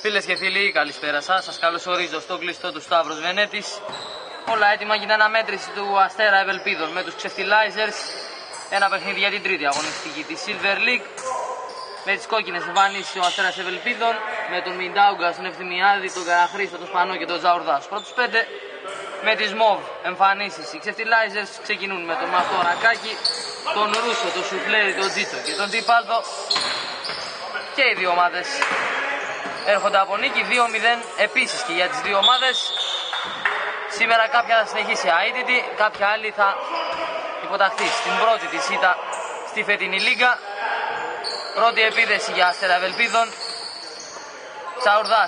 Φίλες και φίλοι, καλησπέρα σας. Σας καλωσορίζω στο κλειστό του Σταύρος Βενέτης. Όλα έτοιμα για την αναμέτρηση του Αστέρα Ευελπίδων με τους Ξεφτιλάιζερς. Ένα παιχνίδι για την τρίτη αγωνιστική της Silver League. Με τις κόκκινες εμφανίσεις ο Αστέρας Ευελπίδων, με τον Μιντάουγκα, τον Ευθυμιάδη, τον Καραχρήστο, τον Σπανό και τον Τζαουρδά στους πρώτους 5. Με τις μοβ εμφανίσεις οι Ξεφτιλάιζερς ξεκινούν με τον Μαθό Ρακάκη, τον Ρούσο, τον Σουφλέρι, τον Τζίτσο και τον Τιπάλτο. Και οι δύο ομάδες έρχονται από νίκη 2-0 επίσης και για τις δύο ομάδες. Σήμερα κάποια θα συνεχίσει αίτητη, κάποια άλλη θα υποταχθεί στην πρώτη της ήττα στη φετινή λίγα. Πρώτη επίδεση για Αστέρα Ευελπίδων. Τσαουρδάς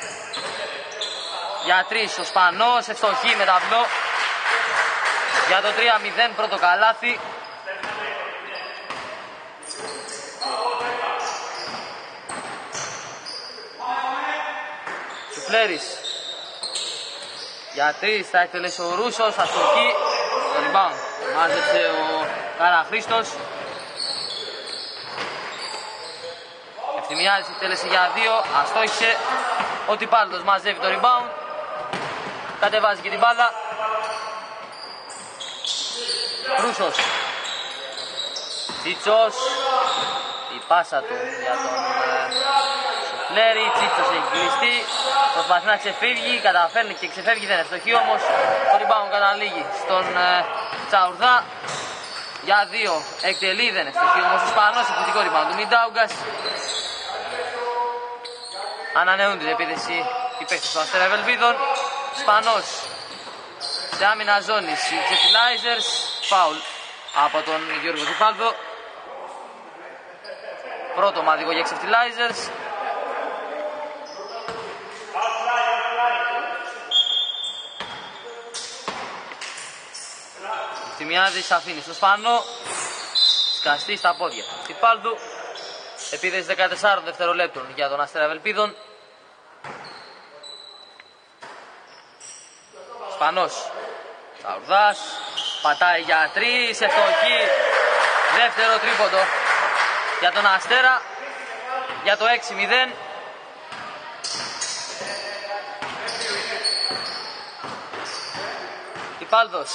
για 3 ο Σπανός, ευστοχή με ταυλό για το 3-0 πρώτο καλάθι. Σουφλέρης για 3 θα εκτελέσει ο Ρούσος, αστοχή, το rebound μάζεψε ο Καραχρήστος. Ευθυμιάδης εκτέλεσε για 2, αστόχησε, ο Τιπάλτος μαζεύει το rebound, κατεβάζει και την μπάλα. Ρούσος, Τσίτσος, η πάσα του για τον Σουφλέρι, Τσίτσος έχει κλειστεί, προσπαθεί να ξεφύγει, καταφέρνει και ξεφεύγει, δεν ευστοχεί όμως. Το rebound καταλήγει στον Τσαουρδά για 2, εκτελεί, δεν ευστοχεί όμως ο Σπανός, επιθετικό rebound του Μιντάουγκας. Ανανεούν την επίθεση οι παίκτες του Αστέρα Ευελπίδων. Σπανός σε άμυνα ζώνης, οι Ξεφτιλάιζερς, φάουλ από τον Γιώργο Τιπάλτο. Πρώτο ομαδικό για Ξεφτιλάιζερς. Τιμιάδης αφήνει στο Σπανό, σκαστεί στα πόδια Τιπάλτου. Επίδεση 14 δευτερολέπτων για τον Αστέρα Ευελπίδων. Σπανός, Τσαουρδάς, πατάει για 3, ευστοχή, δεύτερο τρίποντο για τον Αστέρα για το 6-0. Τιπάλτος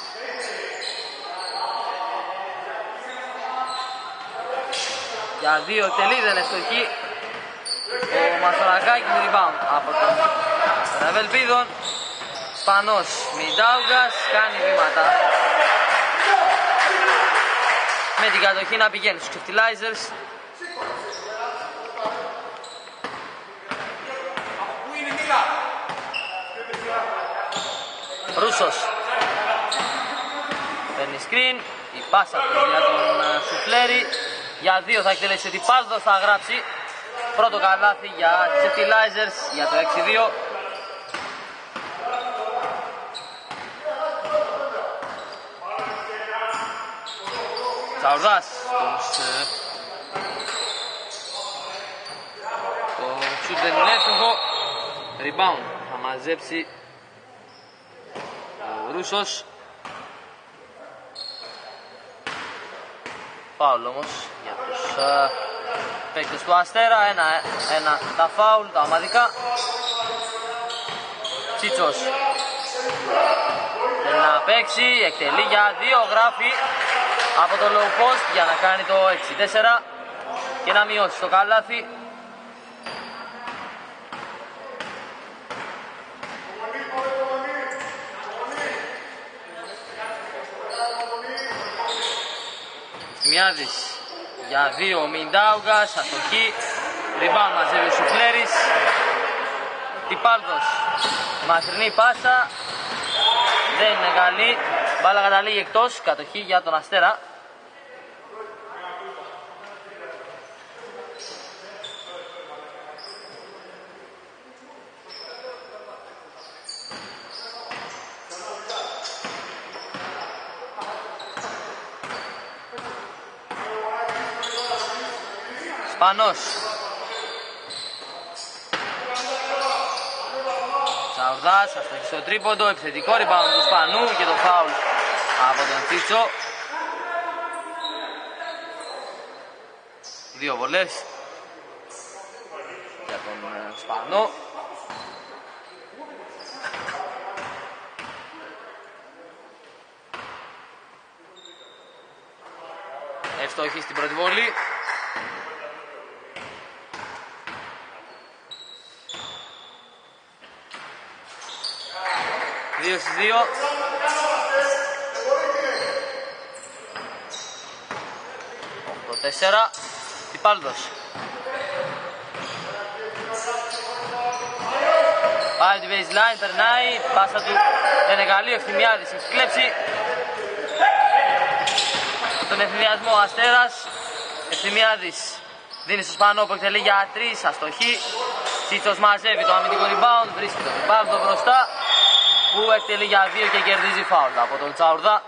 για 2 εκτελεί, δεν ευστοχή. Ο Μαθορακάκης rebound από τον Ευελπίδων. Σπανός, Μιντάουγκας, κάνει βήματα με την κατοχή να πηγαίνει στους Ξεφτιλάιζερς. Ρούσος παίρνει screen, η πάσα του για τον Σουφλέρι. Για 2 θα εκτελέσει ο Τιπάλτος, θα γράψει πρώτο καλάθι για τις Ξεφτιλάιζερς για το 6-2. Τσαουρδάς, το σουτ δεν είναι εύστοχο, rebound θα μαζέψει ο Ρούσος. Φάουλ όμως για τους παίκτες του Αστέρα, ένα τα φάουλ, τα ομαδικά. Τσίτσος θέλει να παίξει, εκτελεί για 2, γράφει από το low post για να κάνει το 6-4 και να μειώσει το καλάθι. Μιάδης για 2, Μιντάουγκας, αστοχή, rebound μαζεύει ο Σουφλέρης. Τιπάλτος, μακρινή πάσα, δεν είναι καλή, μπάλα καταλήγει εκτός, κατοχή για τον Αστέρα. Σπανός, Τσαουρδάς, αστοχή στο τρίποντο, επιθετικό rebound του Σπανού και το φάουλ από τον Τσίτσο. 2 βολές για τον τον Σπανό. Ευστοχή στην πρώτη βολή. Δύο στις 2. Το 4. Τιπάλδος. Πάει τη baseline, περνάει, πάσα του δεν είναι καλή, ο Ευθυμιάδης έχει κλέψει. Τον ευθυνδιασμό ο Αστέρας, Ευθυμιάδης δίνει στο Σπανό που εκτελεί για 3, αστοχή. Τσίτσος μαζεύει το αμυντικό rebound, βρίσκει τον Τιπάλδο μπροστά που εκτελεί για 2 και κερδίζει φάουλ από τον Τσαουρδά.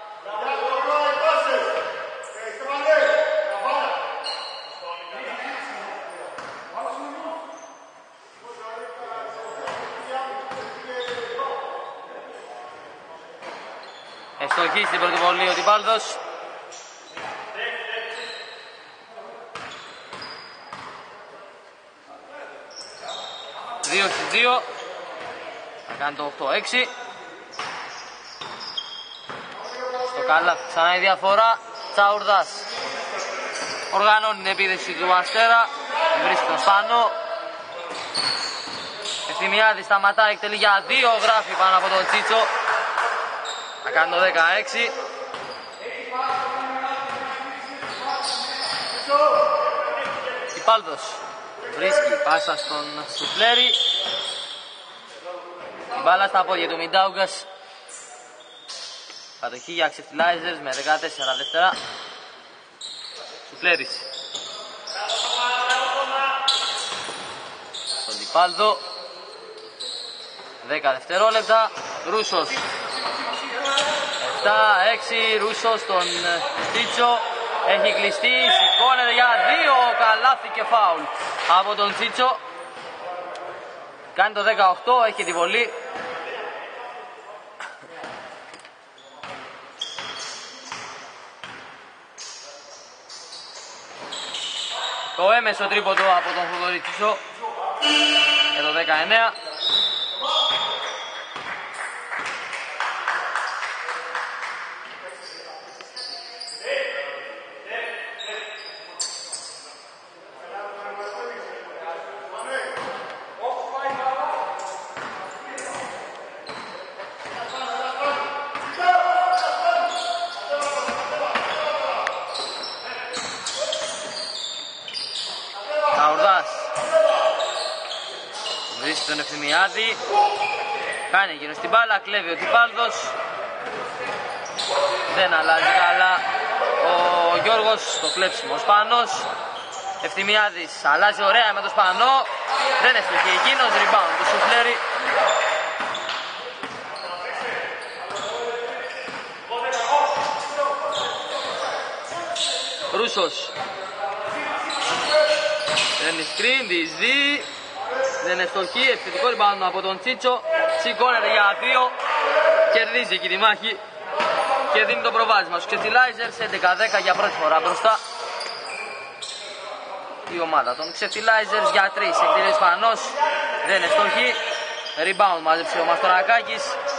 Ευστοχή στην πρώτη βολή ο Τιπάλδος. Δύο στις 2. Θα κάνει το 8-6. Στο καλά ξανά η διαφορά. Τσαουρδάς οργανώνει την επίδεση του Αστέρα. Βρίσκει τον Σπανό. Ευθυμιάδης σταματάει, εκτελεί για 2. Γράφει πάνω από τον Τσίτσο. Θα κάνει το 16. Τιπάλδος βρίσκει πάσα στον Σουφλέρη. Η μπάλα στα πόδια του Μιντάουγκας. Κατοχή για Ξεφτιλάιζερς με 14 δεύτερα. Σουφλέρης στον Τιπάλδο. 10 δευτερόλεπτα. Ρούσος 7-6. Ρούσος στον Τσίτσο. Έχει κλειστεί, σηκώνεται για 2. Καλάθι και φάουλ από τον Τσίτσο. Κάνει το 18, έχει τη βολή. Το έμεσο τρίποντο από τον Θοδωρή Τσίτσο. Και το 19. Βρίσκει τον Ευθυμιάδη. Κάνει γύρω στην μπάλα, κλέβει ο Τιπάλδος. Δεν αλλάζει καλά ο Γιώργος, το κλέψιμο ο Σπανός. Ευθυμιάδης αλλάζει ωραία με το Σπανό. Δεν έφτιαξε εκείνος, rebound του Σουφλέρη. Ρούσος. Δεν είναι screen, διεισδύει. Δεν είναι στοχή, επιθετικό rebound από τον Τσίτσο. Σηκώνεται για 2. Κερδίζει εκεί τη μάχη. Και δίνει το προβάδισμα στους Ξεφτιλάιζερς. 11-10 για πρώτη φορά μπροστά. Η ομάδα των Ξεφτιλάιζερς για 3. Εκτελεί Σπανός. Δεν είναι στοχή. Rebound μάζεψε ο Μαστορακάκης.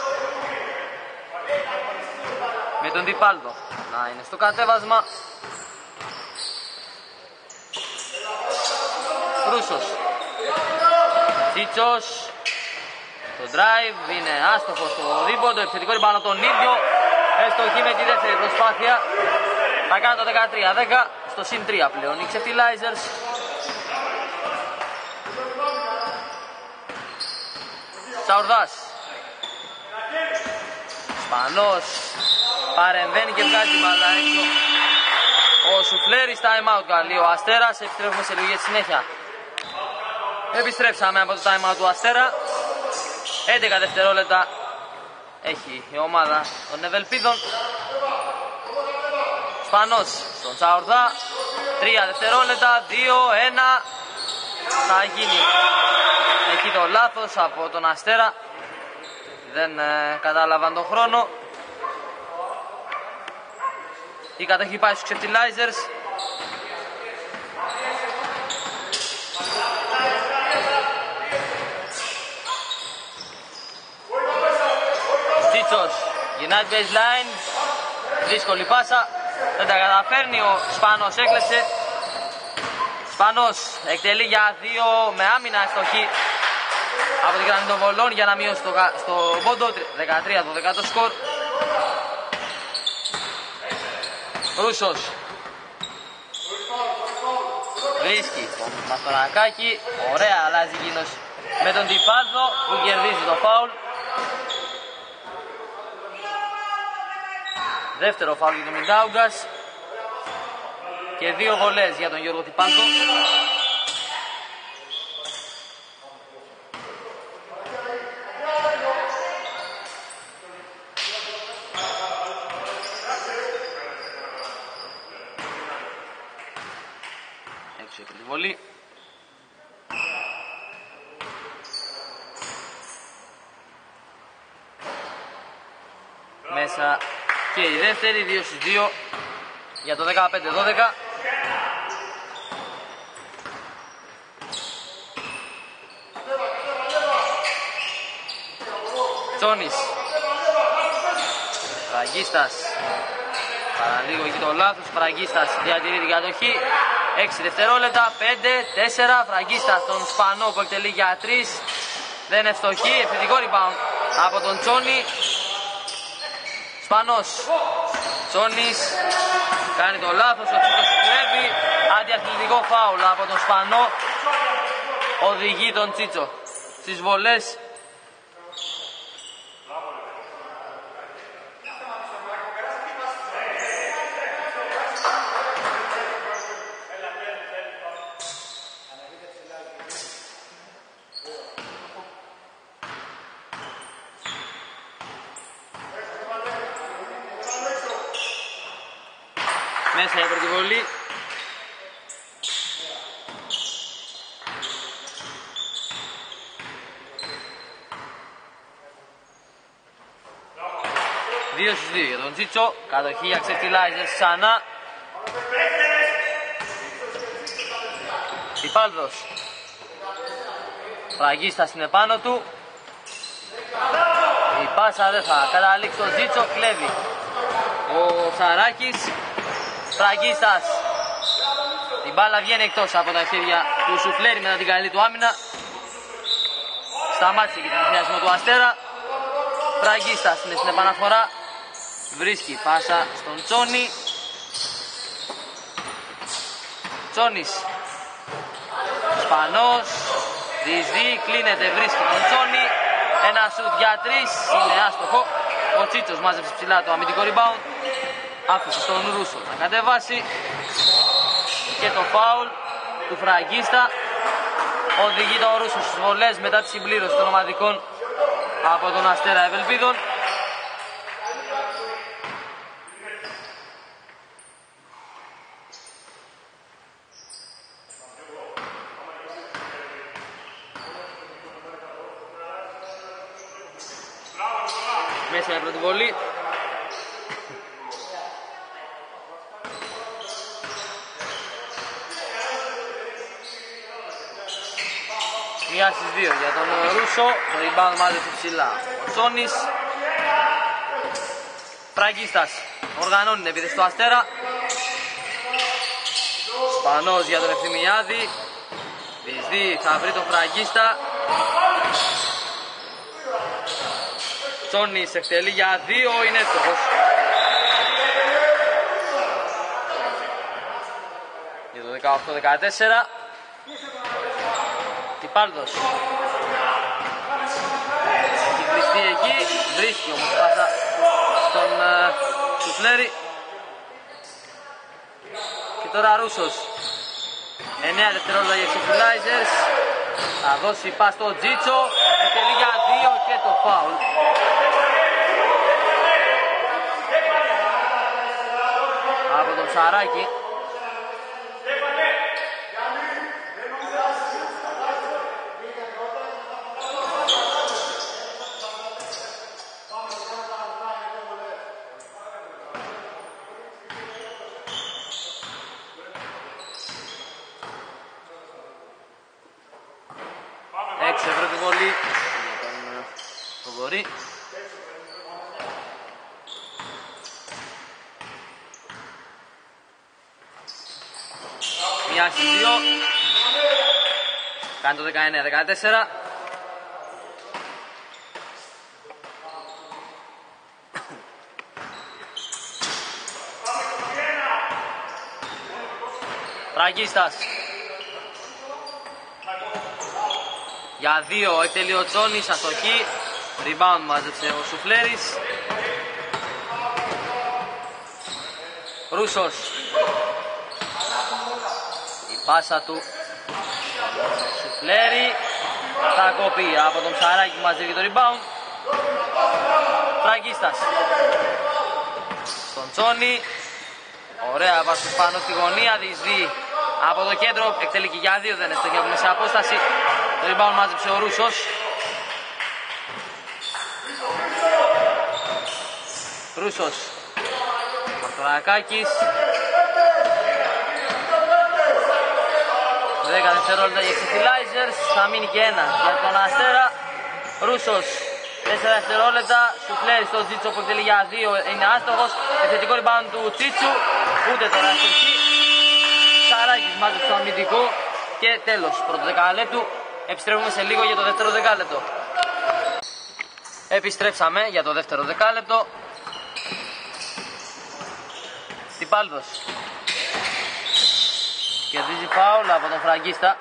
Με τον Τιπάλδο να είναι στο κατέβασμα. Ρούσος. Τσίτσος. Το drive είναι άστοχο στο δίποντο. Επιθετικό rebound τον ίδιο. Έστοχη με τη δεύτερη προσπάθεια. Θα κάνει το 13-10 στο συν 3 πλέον. Οι Ξεφτιλάιζερς. Τσαουρδάς. Σπανός. Παρεμβαίνει και βγάζει μπάλα έξω. Ο Σουφλέρης time out καλεί ο Αστέρας. Επιστρέφουμε σε λίγο για τη συνέχεια. Επιστρέψαμε από το time out του Αστέρα. 11 δευτερόλεπτα έχει η ομάδα των Ευελπίδων. Σπανός στον Τσαουρδά. 3 δευτερόλεπτα, 2-1. Θα γίνει εκεί το λάθος από τον Αστέρα. Δεν κατάλαβαν τον χρόνο. Η κατοχή πάει στους Ξεφτιλάιζερς. Ξεκινάει baseline. Δύσκολη πάσα. Δεν τα καταφέρνει. Ο Σπανός έκλεψε. Σπανός εκτελεί για 2 με άμυνα ευστοχή από την γραμμή των βολών για να μειώσει στο πόντο. 13-12 το σκορ. Ρούσος βρίσκει τον Μαστορακάκη. Ωραία, αλλάζει εκείνος με τον Τιπάδο που κερδίζει το φάουλ. Δεύτερο φάουλ για τον Μιντάουγκας και 2 βολές για τον Γιώργο Τιπάδο. Έξω η βολή. Μέσα και η δεύτερη, 2-2 για το 15-12. Τσόνης, Φραγκίστας, παραλίγο εκεί το λάθος, Φραγκίστας διατηρεί την κατοχή. 6 δευτερόλεπτα, 5-4, Φραγκίστας τον Σπανό που εκτελεί για 3. Δεν ευστοχή, ευθυντικό rebound από τον Τσόνη. Σπανός, Τσόνης κάνει το λάθος, ο Τσίτος κλέβει. Αντιαθλητικό φάουλ από τον Σπανό. Οδηγεί τον Τσίτσο στις βολές. Μέσα η πρώτη βολή. Δύο στους 2 για τον Τσίτσο. Κατοχή για Ξεφτιλάιζερς ξανά. Τιπάλδος. Φραγκίστας είναι πάνω του. Η πάσα δεν θα καταλήξει τον Τσίτσο. Κλέβει ο Σαράκης. Φραγκίστας. Η μπάλα βγαίνει εκτός από τα χέρια του Σουφλέρη μετά την καλή του άμυνα. Σταμάτησε και τον ενθουσιασμό του Αστέρα. Φραγκίστας είναι στην επαναφορά. Βρίσκει πάσα στον Τσόνη. Τσόνης. Σπανός. Διζή, κλείνεται, βρίσκει τον Τσόνη. Ένα σουτ για 3, είναι άστοχο. Ο Τσίτσος μάζεψε ψηλά το αμυντικό rebound. Άφησε στον Ρούσο να κατεβάσει. Και το φάουλ του Φραγκίστα οδηγεί τον Ρούσο στις βολές μετά τη συμπλήρωση των ομαδικών από τον Αστέρα Ευελπίδων. Μέσα η πρώτη βολή. Μία στις 2 για τον Ρούσο. Το rebound μάζεψε ψηλά ο Τσόνης. Φραγκίστας οργανώνει την επίθεση του Αστέρα. Σπανός για τον Ευθυμιάδη. Βυσδί θα βρει τον Φραγκίστα. Τσόνης εκτελεί για 2, είναι εύστοχος. Για το 18-14. Τιπάλδος. Έχει βριστεί εκεί, βρίσκει όμως πάσα στον Σουφλέρη. Και τώρα Ρούσος. 9 δευτερόλεπτα για Ξεφυλάιζερς. Θα δώσει πας στο Τζίτσο. Εκτελεί για 2 και το φάουλ. Από τον Σαράκη. Πρώτη βολή για τον Θοδωρή. 9 στις 2. Κάνει το 19-14. Φραγκίστας. Για 2 εκτελεί ο Τσόνης, αστοχή. Rebound μάζεψε ο Σουφλέρης. Ρούσος. Η πάσα του Σουφλέρη θα κοπεί από τον Ψαράκη που μαζεύει το rebound. Φραγκίστας. Στον Τσόνη. Ωραία βάση πάνω στη γωνία, διεισδύει από το κέντρο, εκτελεί και για 2, δεν είναι στοχή από μέσα απόσταση. Το rebound μάζεψε ο Ρούσος. Ρούσος. Μαρτωρακάκης. 10 δευτερόλεπτα για ξεφυλάιζερς, θα μείνει και ένα για τον Αστέρα. Ρούσος. 4 δευτερόλεπτα, Σουφλέρης στο Τσίτσο που εκτελεί για 2, είναι άστοχος. Επιθετικό rebound του Τσίτσου, ούτε τώρα αστοχή. Σαράκης μάζεψε το αμυντικό και τέλος πρώτο δεκάλεπτου. Επιστρέφουμε σε λίγο για το δεύτερο δεκάλεπτο. Επιστρέψαμε για το δεύτερο δεκάλεπτο. Τιπάλδος. Κερδίζει φάουλ από τον φραγκίστα.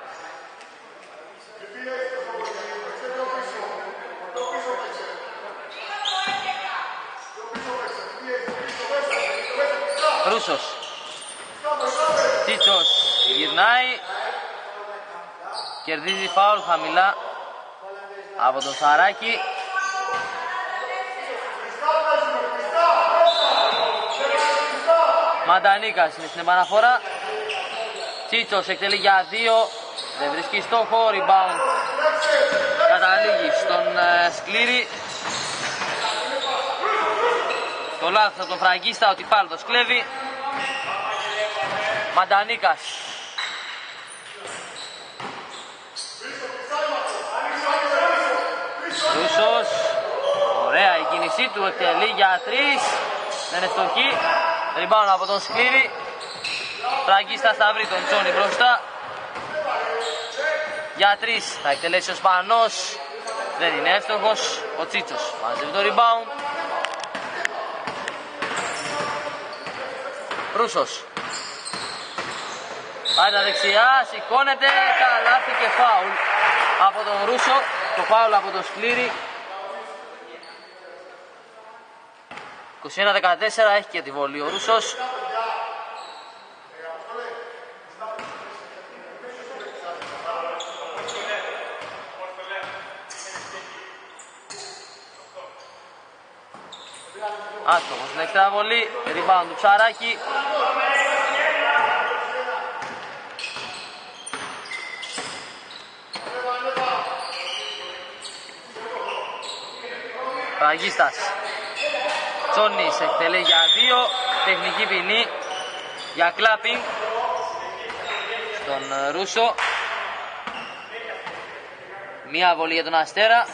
Ρούσος. Τσίτσος γυρνάει. Κερδίζει φάουλ χαμηλά από τον Σαράκη. Μαντανίκας είναι στην επαναφορά. Τσίτσος εκτελεί για 2. Δεν βρίσκει στόχο. Rebound καταλήγει στον Σκλήρη. Το λάθος από τον φραγκίστα, ο Τιπάλδος κλέβει. Μαντανίκας. Ρούσος. Ωραία η κίνησή του, εκτελεί για 3. Δεν είναι στοχή. Rebound από τον Σκλήρη. Φραγκίστας θα βρει τον Τσόνι μπροστά. Για 3 θα εκτελέσει ο Σπανός. Δεν είναι εύστοχος. Ο Τσίτσος μαζεύει το rebound. Ρούσος. Πάει τα δεξιά, σηκώνεται, καλάθι και φάουλ από τον Ρούσο. Το φάουλ από τον Σκλήρη. 21-14, έχει και τη βολή ο Ρούσος. Άστοχος στην εξτρά βολή, rebound του Ψαράκη. Φραγκίστας. Τσόνης εκτελεί για 2, τεχνική ποινή για κλάπινγκ στον Ρούσο. Μία βολή για τον Αστέρα.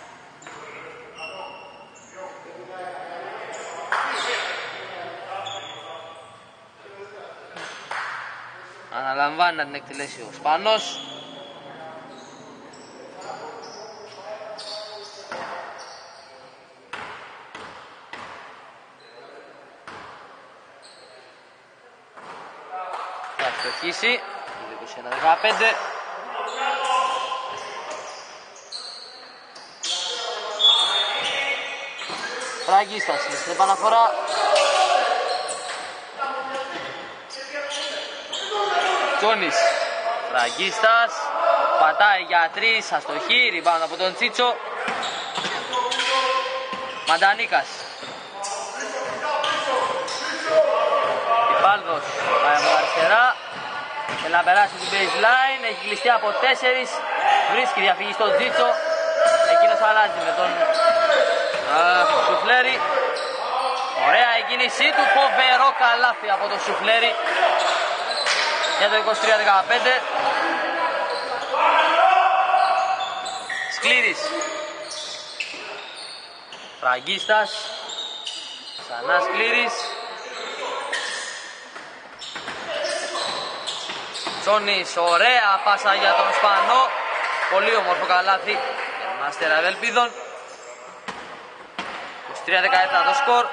Αναλαμβάνει να την εκτελέσει ο Σπανός. Θα στοχίσει. 21-15. Φραγκίστας στην επαναφορά. Τσόνης. Φραγκίστας. Πατάει για 3. Αστοχή. Rebound από τον Τσίτσο. Μαντανίκας. Τιπάλδος. Πάει από αριστερά. Θέλει να περάσει την baseline. Έχει κλειστεί από 4. Βρίσκει διαφυγή στον Τσίτσο. Εκείνος αλλάζει με τον Σουφλέρη. Ωραία η κίνησή του. Φοβερό καλάθι από τον Σουφλέρη. Για το 23-15. Σκλήρης. Φραγκίστας. Ξανά Σκλήρης. Τσόνης, ωραία πάσα για τον Σπανό. Πολύ όμορφο καλάθι για τον Αστέρα Ευελπίδων. 23-17 το σκορ.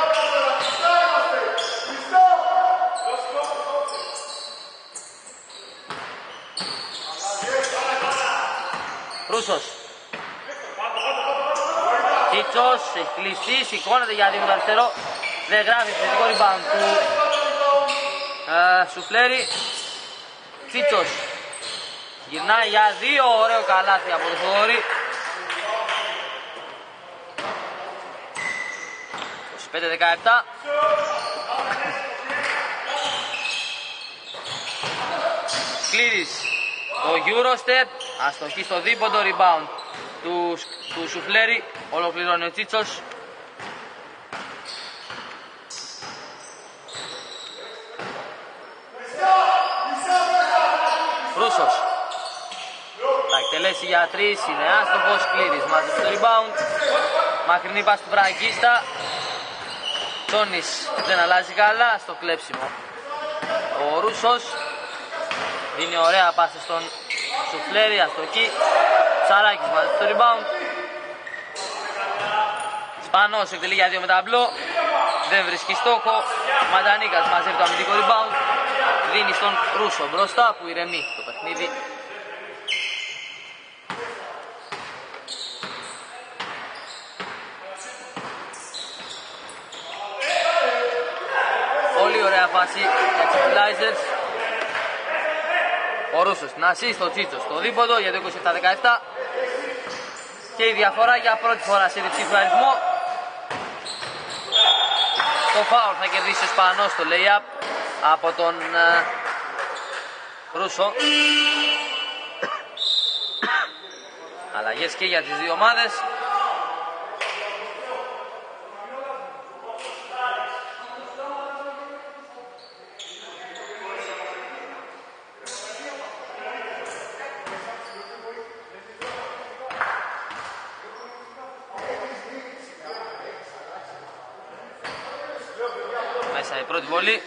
Ρούσος. Τσίτσος, έχει κλειστεί, σηκώνεται για δύο με το αριστερό. Δεν γράφει θετικό rebound του Σουφλέρη. Τσίτσος γυρνάει για δύο, ωραίο καλάθι από το Θοδωρή. 25-17. Κλήρης, το Eurostep, αστοχή στο δίποντο, rebound του Σουφλέρη, ολοκληρώνει ο Τσίτσος. Ρούσος θα εκτελέσει για τρεις, είναι άστοχος. Κλήρης μαζί στο rebound, μακρινή πάση του Φραγκίστα. Τσόνης δεν αλλάζει καλά στο κλέψιμο. Ο Ρούσος δίνει ωραία πάση στον Σουφλέρη, αστοχή. Ψαράκης μαζί στο rebound. Σπανός εκτελεί για δύο με ταμπλό, δεν βρίσκει στόχο. Μαντανίκας μαζεύει το αμυντικό rebound, δίνει στον Ρούσο μπροστά που ηρεμεί το παιχνίδι. Πολύ ωραία φάση για τους Blazers. Ο Ρούσος να assist στο Τσίτσο στο δίποντο για το 27-17. Και η διαφορά για πρώτη φορά σε διψήφιο αριθμό. Το φάουλ θα κερδίσει ο Σπανός στο lay-up από τον Ρούσο. Αλλαγές και για τις δύο ομάδες. Μέσα η πρώτη βολή.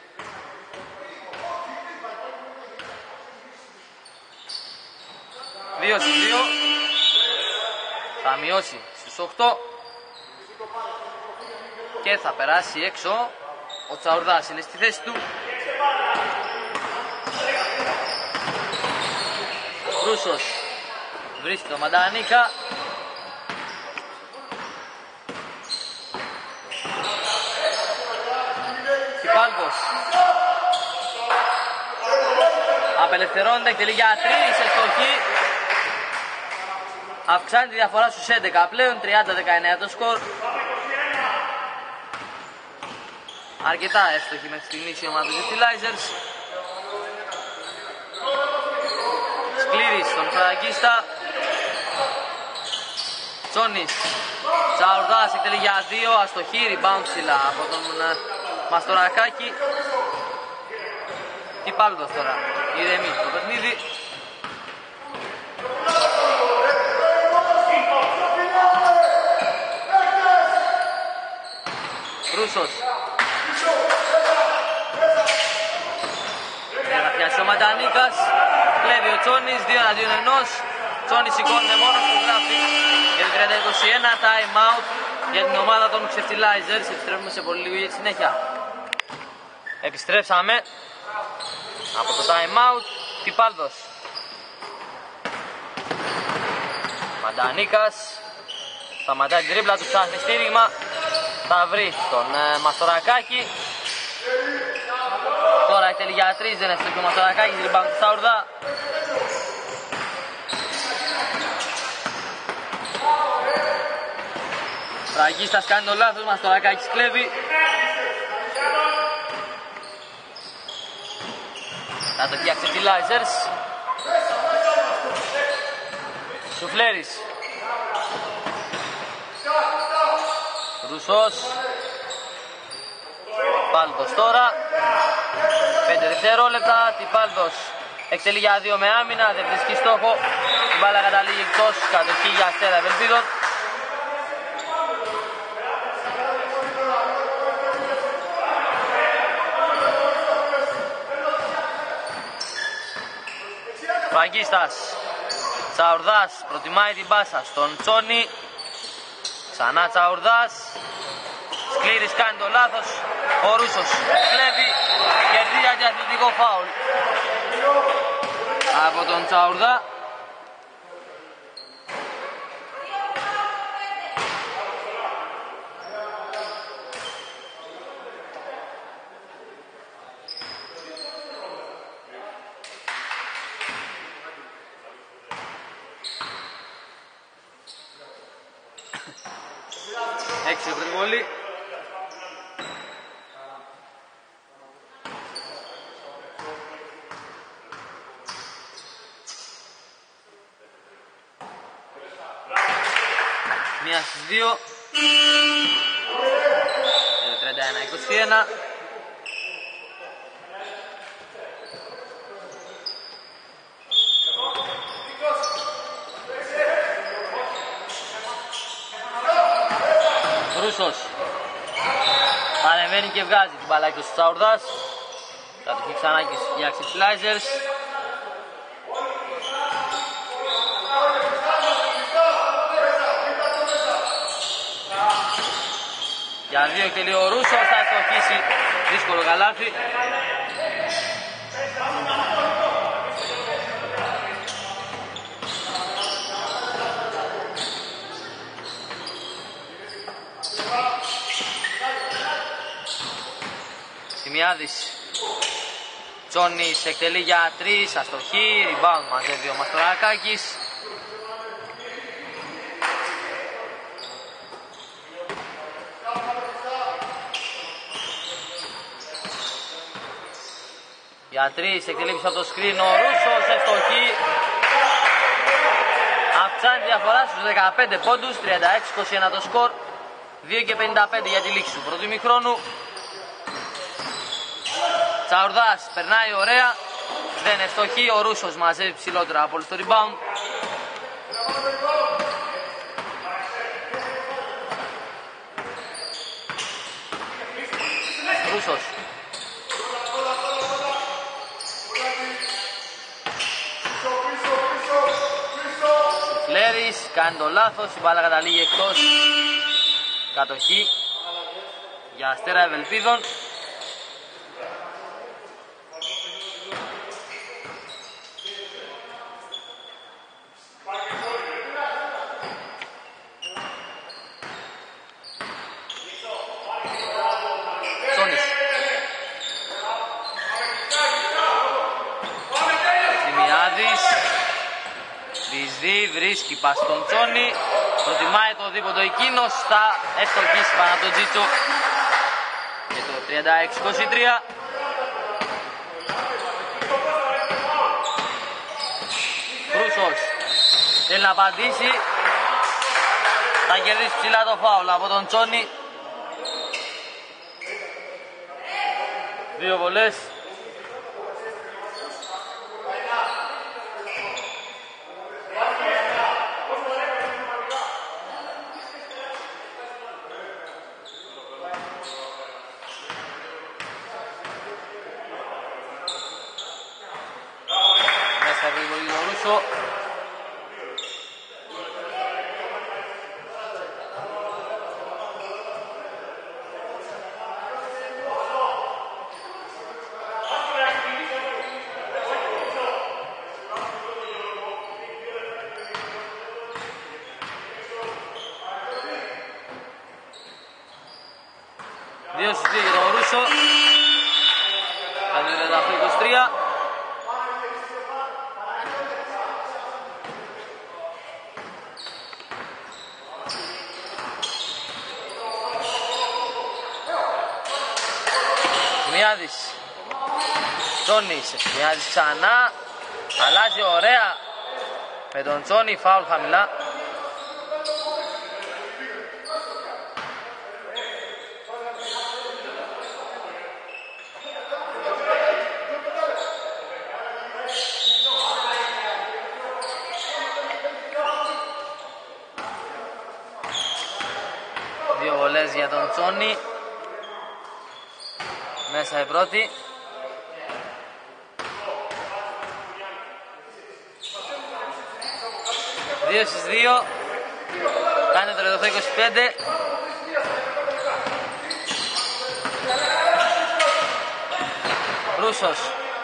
Δύο στις 2. Θα μειώσει στους 8 και θα περάσει έξω. Ο Τσαουρδάς είναι στη θέση του. Ρούσος βρίσκει το Μαντανίκα. Κιπάλκος απελευθερώνεται, εκτελεί για 3, ευστοχή. Αυξάνει τη διαφορά στους 11 πλέον, 30-19 το σκορ. Αρκετά εύστοχη μέχρι στιγμής η ομάδα του Utilizers. Σκλήρης στον Φραγκίστα. Τσόνης, Τσαουρδάς εκτελεί για 2, αστοχή, rebound ψηλά από τον Μαστορακάκη. Τι Πάλτος τώρα, ηρεμεί το παιχνίδι. Ρούσος. Για να πιάσει ο Μαντανίκας. Κλέβει ο Τσόνης, 2-1. Τσόνης σηκώνεται μόνος του, γράφει για την 30-21. Time out για την ομάδα των Utilizers. Επιστρέφουμε σε πολύ λίγη συνέχεια. Επιστρέψαμε από το time out. Τιπάλδος. Μαντανίκας σταματάει την τρίπλα του, ψάχνει στήριγμα. Θα βρει τον Μαστορακάκη. Τώρα εκτελεί για 3, δεν έφτασε ο Μαστορακάκης, rebound του Σαουρδά. Φραγκίστας κάνει το λάθος, Μαστορακάκης κλέβει. Θα το φτιάξει Utilizers. Σουφλέρης. Ρούσος. Πάλτος τώρα. 5 δευτερόλεπτα. Τιπάλτος εκτελεί για 2 με άμυνα. Δεν βρίσκει στόχο. Η μπάλα καταλήγει εκτός. Κατοχή για Αστέρα Ευελπίδων. Βαγίστας. Τσαουρδάς προτιμάει την πάσα στον Τσόνι. Ξανά Τσαουρδάς. Σκλήρης κάνει το λάθος. Ο Ρούσος κλέβει. Κερδίζει αντιαθλητικό φάουλ από τον Τσαουρδά. Έξι τριβολή. Μία στις δύο. 31-21. Ρούσος παρεμβαίνει και βγάζει την μπάλα εκτός του Τσαουρδάς. Κατοχή ξανά για Ξεφυλάιζερς. Για δύο και λίγο ο Ρούσος θα στοχίσει. Δύσκολο καλάθι. Σιμιάδης. Τσόνης εκτελεί για 3, αστοχή, rebound μαζεύει ο Μαστορακάκης. Για 3 εκτελεί πίσω από το screen ο Ρούσος, αστοχή. Αυξάνει διαφορά στους 15 πόντους, 36-21 το σκορ. 2 και 55 για τη λήξη του πρώτου ημιχρόνου. Τσαουρδάς περνάει ωραία, δεν ευστοχεί, ο Ρούσος μαζεύει ψηλότερα από όλο το rebound. Ρούσος. Σουφλέρης κάνει το λάθος, η μπάλα καταλήγει εκτός. Κατοχή για Αστέρα Ευελπίδων. Βρίσκει πας στον Τσόνι, προτιμάει το δίποτο εκείνος, θα ευστοχίσει πάνω από τον Τζίτσο και το 36-23. Ρούσος θέλει να απαντήσει, θα κερδίσει ψηλά το φάουλ από τον Τσόνι. Δύο βολές. Δύο στους δύο για τον Ρούσο. Κάνει 38-23. Σιμιάδης. Τσόνης. Σιμιάδης ξανά. Αλλάζει ωραία με τον Τσόνι. Φάουλ χαμηλά. Δύο βολές για τον Τσόνι. Μέσα η πρώτη. 2 στις 2. Κάνει το ρεδοθό 25. Ρούσος.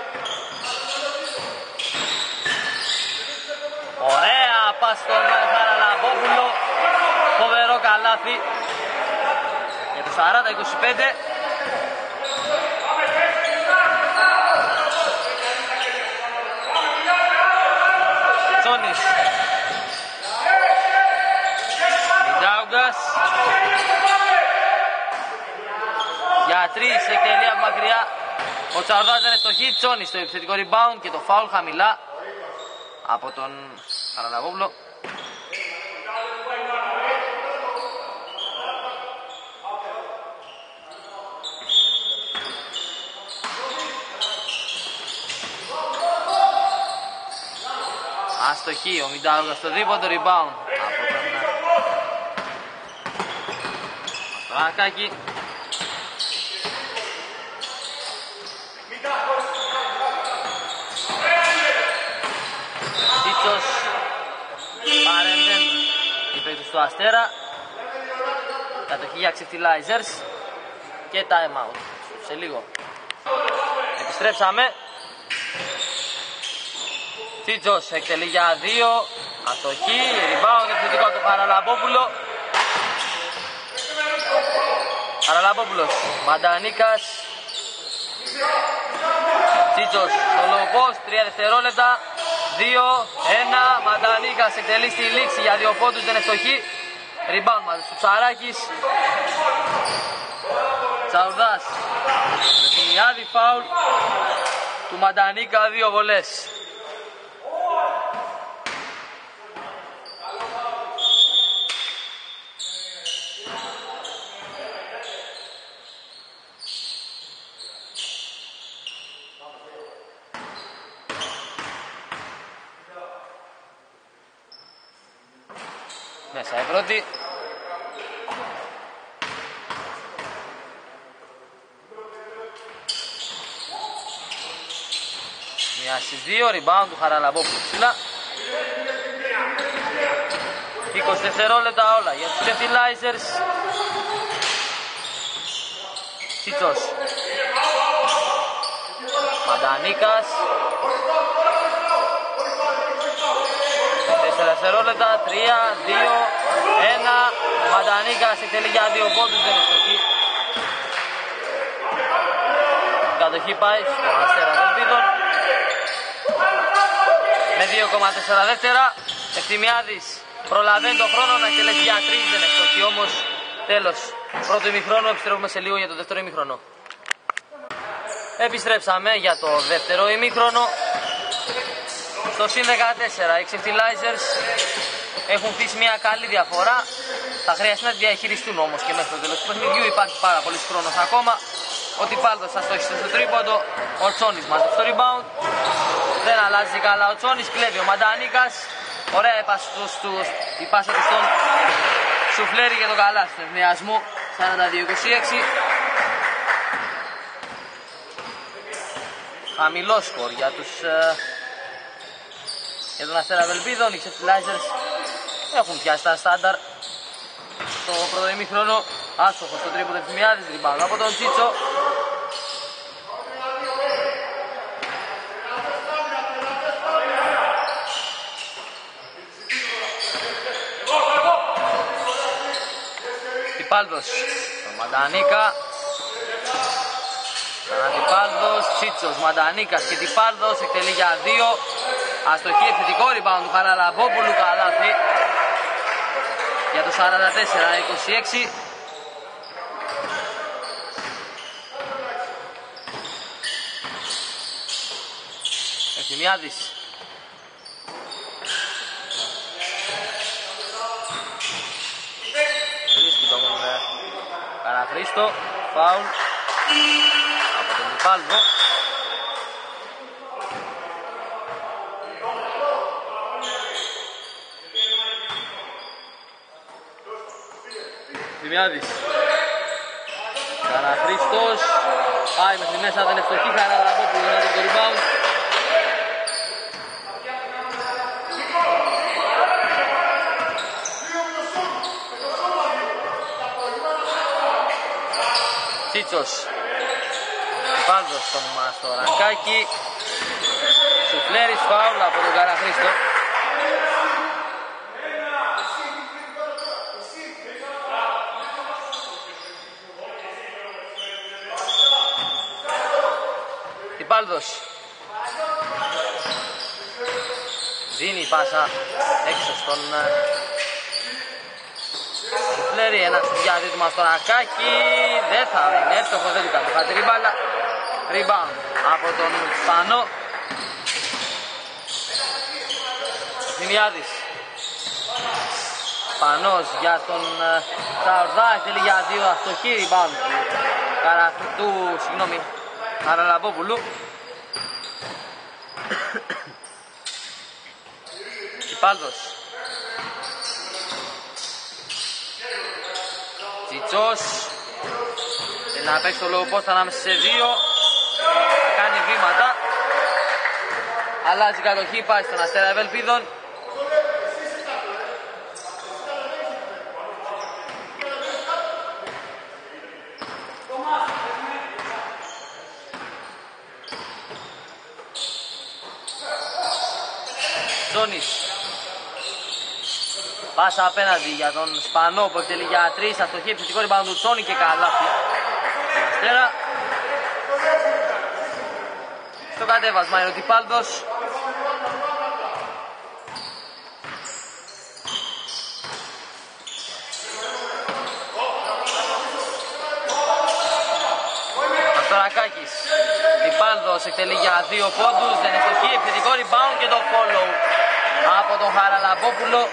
Ωραία πας στον Χαραλαμπόπουλο. Φοβερό καλάθι. Για το 40-25. Τσόνης. Μιντάουγκας. Για 3 εκτελεί από μακριά. Ο Τσαρδάς δεν είναι στο hit. Τσόνης στο επιθετικό rebound και το foul χαμηλά από τον Χαραλαμπόπουλο. Αστοχή ο Μιντάουγκας στο δίποτο rebound από τον Μαστράκακη. Τίτσος παρέμβεν οι παίκτες του Αστέρα. Κατοχή για ξεφτιλάιζερς και time out σε λίγο. Επιστρέψαμε. Τίτσος εκτελεί για 2. Αστοχή, rebound επιθετικό από τον Χαραλαμπόπουλο. Χαραλαμπόπουλος, Μαντανίκας. Τίτσος στο low post, 3 δευτερόλεπτα. 2-1, Μαντανίκας εκτελεί στη λήξη για 2 πόντους, δεν είναι φτωχή. Rebound μαζί του Ψαράκης. Τσαουρδάς, Μεσημιάδη, φάουλ του Μαντανίκα, 2 βολές. Μέσα η πρώτη. Μια στις 2, rebound του Χαραλαμπόπουλου ψηλά. 20 δευτερόλεπτα όλα για τους fertilizers. Τσίτσος. Μαντανίκας. 4 δευτερόλεπτα, 3, 2, 1. Μαντανίκας εκτελεί για 2 πόντους, δεν είναι στοχή. Η κατοχή πάει στον Αστέρα Βελπίδων. Με 2,4 δεύτερα. Ευθυμιάδης προλαβαίνει τον χρόνο να εκτελέσει για 3, δεν είναι στοχή όμως. Τέλος. Πρώτο ημιχρόνο, επιστρέφουμε σε λίγο για το δεύτερο ημιχρόνο. Επιστρέψαμε για το δεύτερο ημιχρόνο. Στο συν 14 οι Ξεφτιλάιζερς έχουν φύσει μια καλή διαφορά. Θα χρειαστεί να τη διαχειριστούν όμως και μέχρι το τέλος του παιχνιδιού. Υπάρχει πάρα πολύς χρόνος ακόμα. Ο Τιπάλδος θα στόχισε στο τρίποντο. Ο Τσόνης μαζεύει στο rebound. Δεν αλλάζει καλά ο Τσόνης. Κλέβει ο Μαντανίκας. Ωραία η πάσα του στον Σουφλέρη για το καλάθι του ευνοιασμού. 42-26. Χαμηλό σκορ για τον Αστέρα Βελπίδων. Οι Ξεφτιλάιζερς έχουν πιάσει τα στάνταρ στο πρώτο ημίχρονο. Άστοχο στο τρίποντο Ευθυμιάδης, rebound από τον Τσίτσο. Τιπάλδος στον Μαντανίκα. Τιπάλδος, Τσίτσος, Μαντανίκας και Τιπάλδος εκτελεί για 2. Αστοχή, επιθετικό rebound του Χαραλαμπόπουλου, καλάθι για το 44-26. Ευθυμιάδης. Βρίσκει τον Καραχρήστο, φάουλ από τον Τιπάλδο. Ευθυμιάδης. Καραχρήστος. Πάει μέχρι μέσα, δεν ευστοχή. Χαραλαμπόπουλου να δει το rebound. Τσίτσος. Πάλδος στον Μαστορακάκη. Σουφλέρης, φάουλ από τον Καραχρήστο. Τιπάλδος. Δίνει πάσα έξω στον Σουφλέρη, ένα για δύο του Μαστορακάκη. Δεν θα είναι εύστοχο, δεν του κάνει χατρή μπάλα. Rebound από τον Σπανό. Δημιάδης. Σπανός για τον Τσαουρδά, θέλει για δύο αστοχή. Rebound του συγγνώμη, Χαραλαμπόπουλου. Κυπάλδος. Τσιτσός. Θέλει να παίξει το low post ανάμεσα σε δύο. Θα κάνει βήματα. Αλλάζει κατοχή, πάει στον Αστέρα Ευελπίδων. Τζόνις. Πάσα απέναντι για τον Σπανό που εκτελεί για τρεις. Αστοχή, επιθετικό rebound του Τσόνι και καλάθι. Αστέρα. Στο κατέβασμα είναι ο Τιπάλδος. Μαστορακάκης. Τιπάλδος εκτελεί για δύο πόντους. Δεν ευτυχεί. Επιθετικό rebound και το follow από τον Χαραλαμπόπουλο.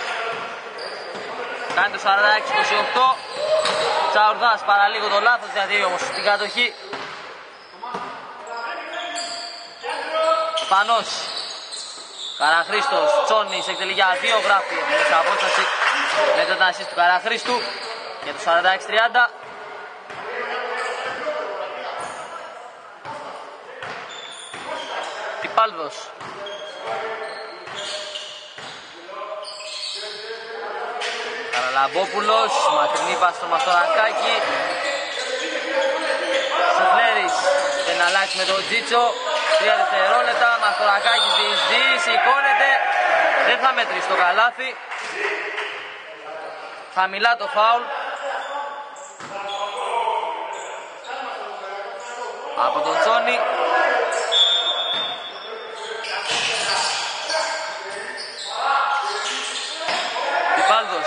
Κάνει το 46-28. Τσαουρδάς παραλίγο το λάθος, δηλαδή όμως στην κατοχή. Σπανός. Καραχρήστος, Τσόνης εκτελεί για δύο, γράφει μέσα απόσταση με τον assist του Καραχρήστου για το 46-30. Τιπάλδος. Καραλαμπόπουλος, μακρινή πάση στο Μαστορακάκι. Σουφλέρης θέλει να αλλάξει με τον Τζίτσο. 3 δευτερόλεπτα, Μαστορακάκης διεισδύει, σηκώνεται. Δεν θα μετρήσει το καλάθι. Χαμηλά το φάουλ από τον Τσόνι. Τιπάλδος.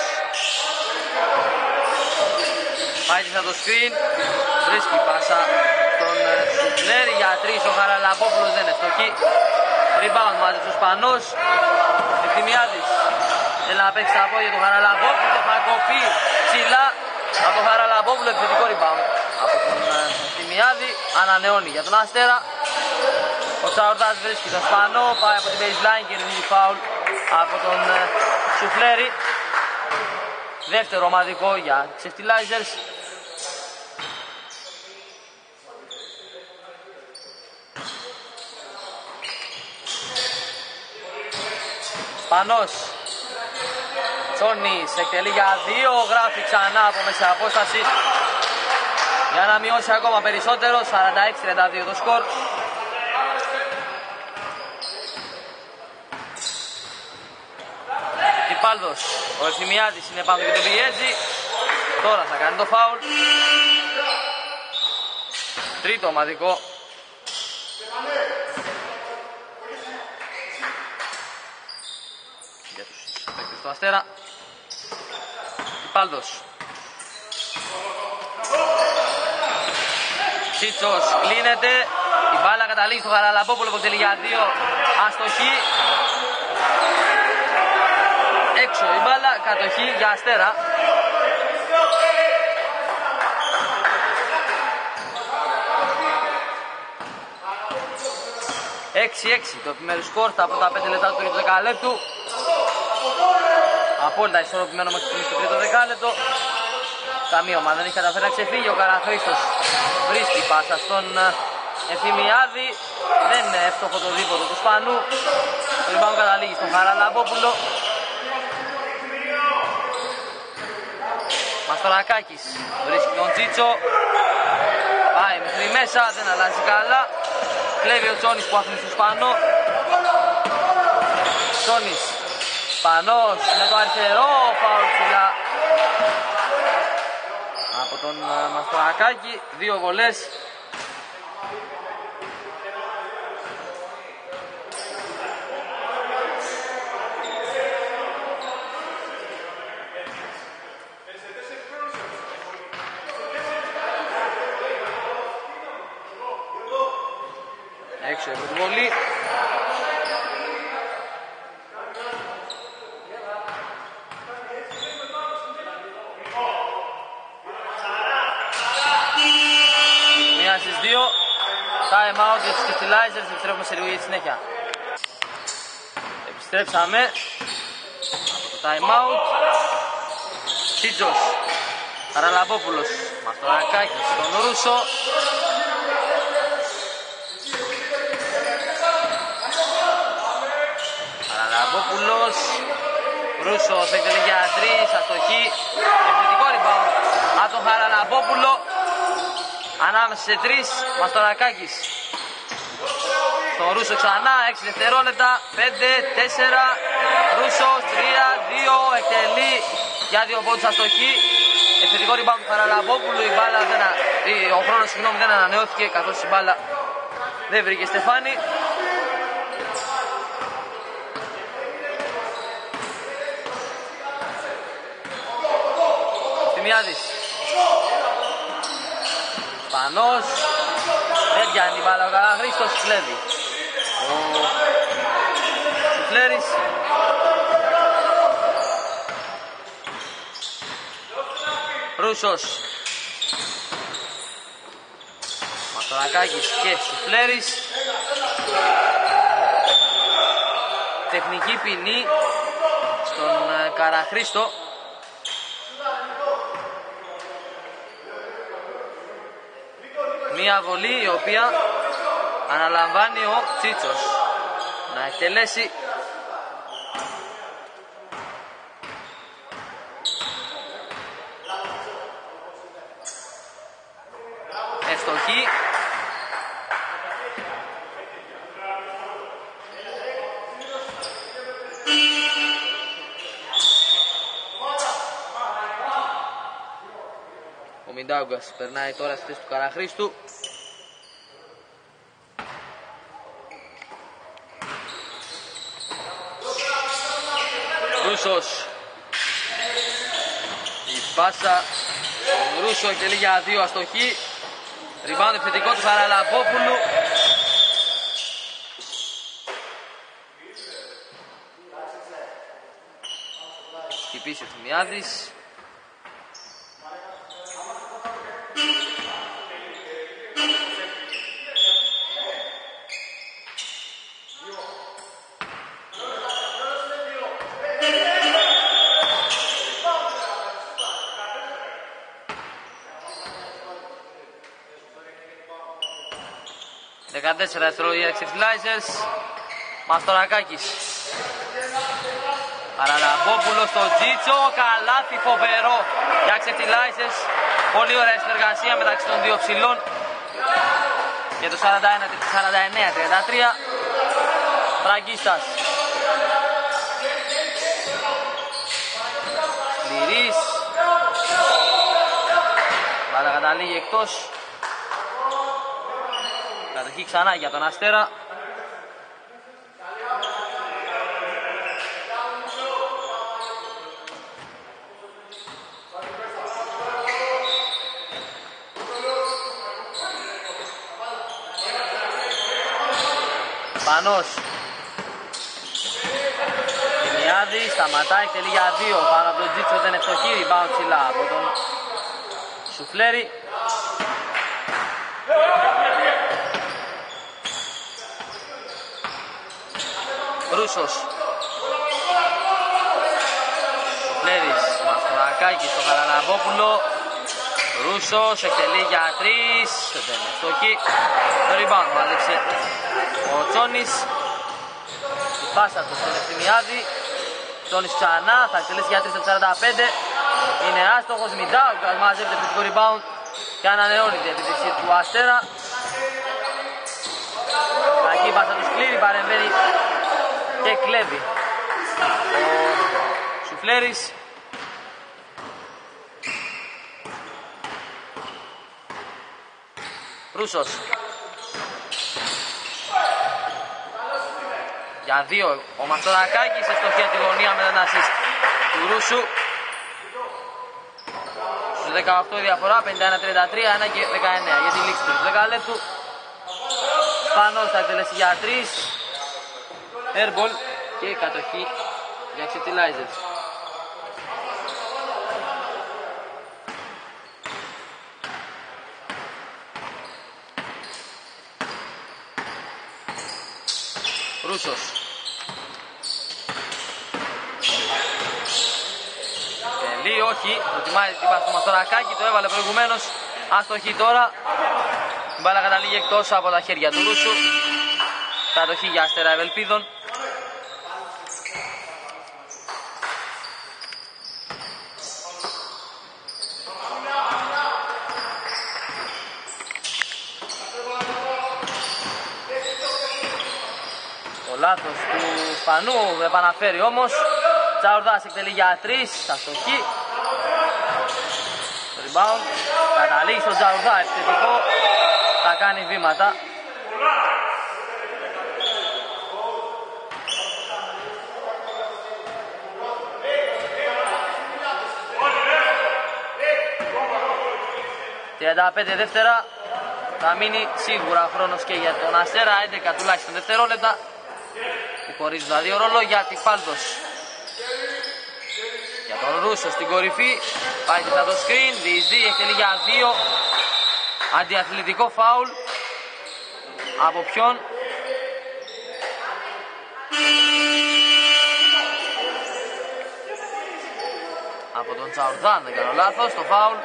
Πάει και το screen. Βρίσκει πάσα τον Σουφλέρη για τρεις. Ο Χαραλαμπόπουλος δεν είναι στοχή. Rebound μαζί του Σπανός. Ευθυμιάδης. Θέλει να παίξει τα πόδια του Χαραλαμπόπουλου. Θα κοπεί ψηλά από τον Χαραλαμπόπουλο. Επιθετικό rebound από τον Ευθυμιάδη. Ανανεώνει για τον Αστέρα. Ο Τσαουρδάς βρίσκει τον Σπανό. Πάει από την baseline και ρίχνει φάουλ από τον Σουφλέρη. Δεύτερο ομαδικό για τους Fertilizers. Σπανός. Τσόνης εκτελεί για δύο, γράφει ξανά από μέσα απόσταση για να μειώσει ακόμα περισσότερο. 46-32 το σκορ. Τιπάλδος. Ο Ευθυμιάδης είναι πάνω και τον πιέζει. Τώρα θα κάνει το φάουλ. Τρίτο ομαδικό. Για τους παίκτες του Αστέρα. Τιπάλδος. Τσίτσος κλείνεται. Η μπάλα καταλήγει στο Χαραλαμπόπουλο που θέλει για δύο. Αστοχή. Έξω η μπάλα, κατοχή για Αστέρα. «6-6» το επιμέρους σκορ στα πρώτα 5 λεπτά του τρίτου δεκαλέπτου. Απόλυτα ισορροπημένο μέχρι στιγμής στο τρίτο δεκάλεπτο. Καμία ομάδα δεν έχει καταφέρει να ξεφύγει. Ο Καραχρήστος βρίσκει πάσα στον Ευθυμιάδη. Δεν είναι εύστοχο το δίποτο του Σπανού. Το rebound καταλήγει στον Χαραλαμπόπουλο. Μαστορακάκης βρίσκει τον Τσίτσο. Πάει μέχρι μέσα, δεν αλλάζει καλά. Κλέβει ο Τσόνης που αφήνει στο Σπανό. Τσόνης, Σπανός με το αριστερό, φάουλ ψηλά από τον Μαστρακάκη. 2 βολές. Έξω από τη βολή. Μία στις 2. Time out για τους Fertilizers. Επιστρέφουμε σε λίγο για τη συνέχεια. Επιστρέψαμε από το time out. Τσίτσος, Χαραλαμπόπουλος, Μαστορακάκης στον Ρούσο. Χαραλαμπόπουλος, Ρούσος εκτελεί για 3, αστοχή. Επιθετικό rebound από τον Χαραλαμπόπουλο. Ανάμεσα σε 3, Μαστορακάκης. Στον Ρούσο ξανά, 6 δευτερόλεπτα, 5, 4, Ρούσος, 3, 2, εκτελεί για 2 πόντους αστοχή. Επιθετικό rebound του Χαραλαμπόπουλου, ο χρόνος δεν ανανεώθηκε καθώς η μπάλα δεν βρήκε στεφάνι. Στιμιάδης, Σπανός, δεν πιάνει την μπάλα ο Καραχρήστος, κλέβει ο Σουφλέρης. Ρούσος, Μαστορακάκης και Σουφλέρης. Τεχνική ποινή στον Καραχρήστο. Μία βολή η οποία αναλαμβάνει ο Τσίτσος να εκτελέσει. Ευστοχή. Ο Μιντάουγκας περνάει τώρα στη θέση του Καραχρήστου. Ρούσος, η πάσα στον Ρούσο, εκτελεί για 2, αστοχή. Rebound επιθετικό του Χαραλαμπόπουλου. Χτυπήσει ο Θημιάδης. Δεκατέσσερα δευτερόλεπτα για Fertilizers. Μαστορακάκης, Χαραλαμπόπουλος στο Τζίτσο, καλάθι φοβερό για Fertilizers. Πολύ ωραία συνεργασία μεταξύ των δύο ψηλών για το 49-33. Τραγκίστας, Σκληρής, μπάλα καταλήγει εκτός. Κατοχή ξανά για τον Αστέρα. Σπανός, Δημιάδη, σταματάει, εκτελεί για 2 πάνω από τον Τζίτσο, δεν ευστοχή, rebound ψηλά από τον Σουφλέρη. Ρούσος, Σουφλέρης, Μαστορακάκης στο Χαραλαμπόπουλο. Ρούσος, εκτελεί για 3, δεν είναι ευστοχή. Το rebound μάζεψε ο Τσόνης. Η πάσα του στον Ευθυμιάδη. Τσόνης ξανά, θα εκτελέσει για 3 στο 45. Είναι άστοχος, Μιντάουγκας μάζεψε το rebound και ανανεώνει την επίθεση του Αστέρα. Κακή πάσα του Σκλήρη, παρεμβαίνει και κλέβει ο Σουφλέρης. Ρούσος για δύο ο Μαστορακάκης, ευστοχή τη γωνία με ένα assist του Ρούσου. Στους 18 η διαφορά, 51-33, 1 και 19 για τη λήξη του 10 λεπτού. Σπανός θα εκτελέσει για 3, airball και κατοχή για Ξεφτιλάιζερς. Ρούσος τελεί, όχι, προτιμάει την πάση του Μαστορακάκη, το έβαλε προηγουμένως, αστοχή τώρα. Η μπάλα καταλήγει εκτός από τα χέρια του Ρούσου. Κατοχή για Αστέρα Ευελπίδων. Το λάθος του Σπανού επαναφέρει όμως. Τζαουρδάς εκτελεί για 3, αστοχή. Το rebound καταλήγει στον Τζαουρδά, επιθετικό, θα κάνει βήματα. ...35 δεύτερα, θα μείνει σίγουρα χρόνος και για τον Αστέρα, 11 τουλάχιστον δευτερόλεπτα. Χωρίζουν τα δύο ρολόγια, Τιπάλδος για τον Ρούσο στην κορυφή, πάει και το screen, διεισδύει, εκτελεί για 2, αντιαθλητικό φάουλ. Από ποιον? Από τον Τσαουρδάν, δεν κάνω λάθος, το φάουλ.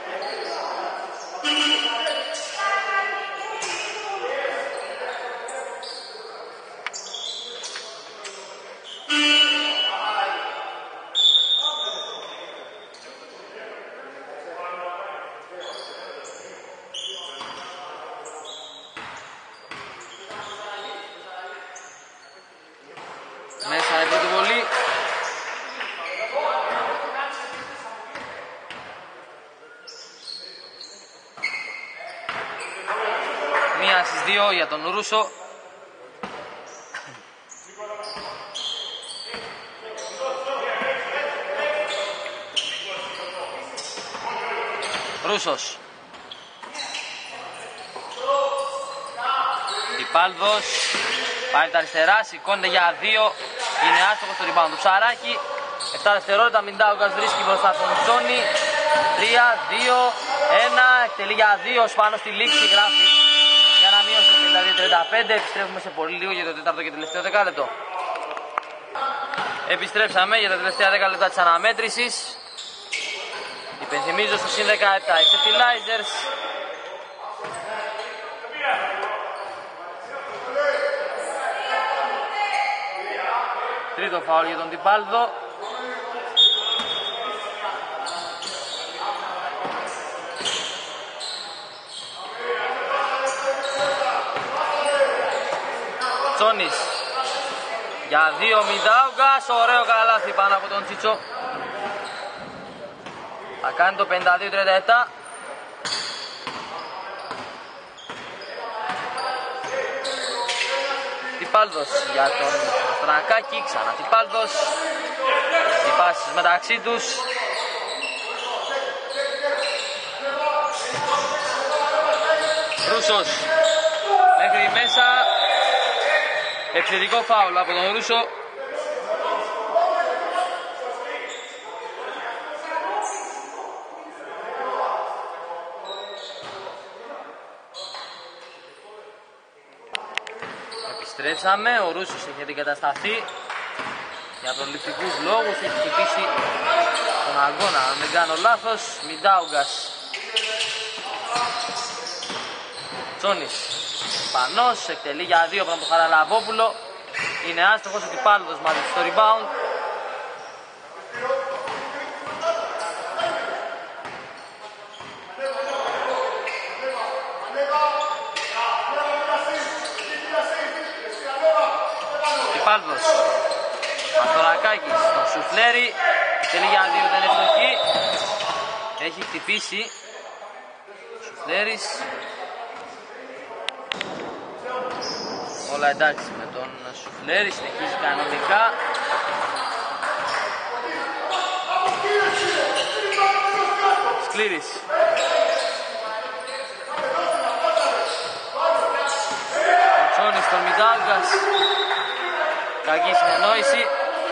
Μέσα η πρώτη βολή. Μία στις δύο για τον Ρούσο. Ρούσος. Τιπάλδος. Πάει τα αριστερά, σηκώνεται για 2. Είναι άστοχος στο rebound του Ψαράκη. 7 δευτερόλεπτα, Μιντάουγκας βρίσκει μπροστά τον Τσόνι. 3, 2, 1. Εκτελεί για 2. Σπάνω στη λήξη, γράφει για να μείωσε το 35. Επιστρέφουμε σε πολύ λίγο για το τέταρτο και τελευταίο δεκάλεπτο. Επιστρέψαμε για τα τελευταία 10 λεπτά της αναμέτρησης. Υπενθυμίζω στο συν 17 οι Fertilizers. Τρίτο φάουλ για τον Τιπάλδο. Τσόνης για 2, Μιντάουγκας, ωραίο καλάθι πάνω από τον Τσίτσο. Θα κάνει το 52-37. Τιπάλδος για τον Στρακάκη, ξανά Τιπάλδος. Οι πάσεις μεταξύ τους. Ρούσος μέχρι μέσα. Επιθετικό φάουλ από τον Ρούσο. Επιστρέψαμε, ο Ρούσος έχει αντικατασταθεί για προληπτικούς λόγους, έχει χτυπήσει τον αγώνα, αν δεν κάνω λάθος. Μιντάουγκας. Τσόνης. Πανός, εκτελεί για 2 από τον Χαραλαβόπουλο. Είναι άστοχος, ο Τιπάλδος μάλιστα στο rebound. Τιπάλδος. Μαστορακάκης στο Σουφλέρι. Θέλει για 2, δεν ευστοχή. Έχει χτυπήσει. Σουφλέρης. Όλα εντάξει με τον Σουφλέρι. Συνεχίζει κανονικά. Σκλήρης. Ο Τσόνης στον Μιντάγκας. Κακή συνεννόηση.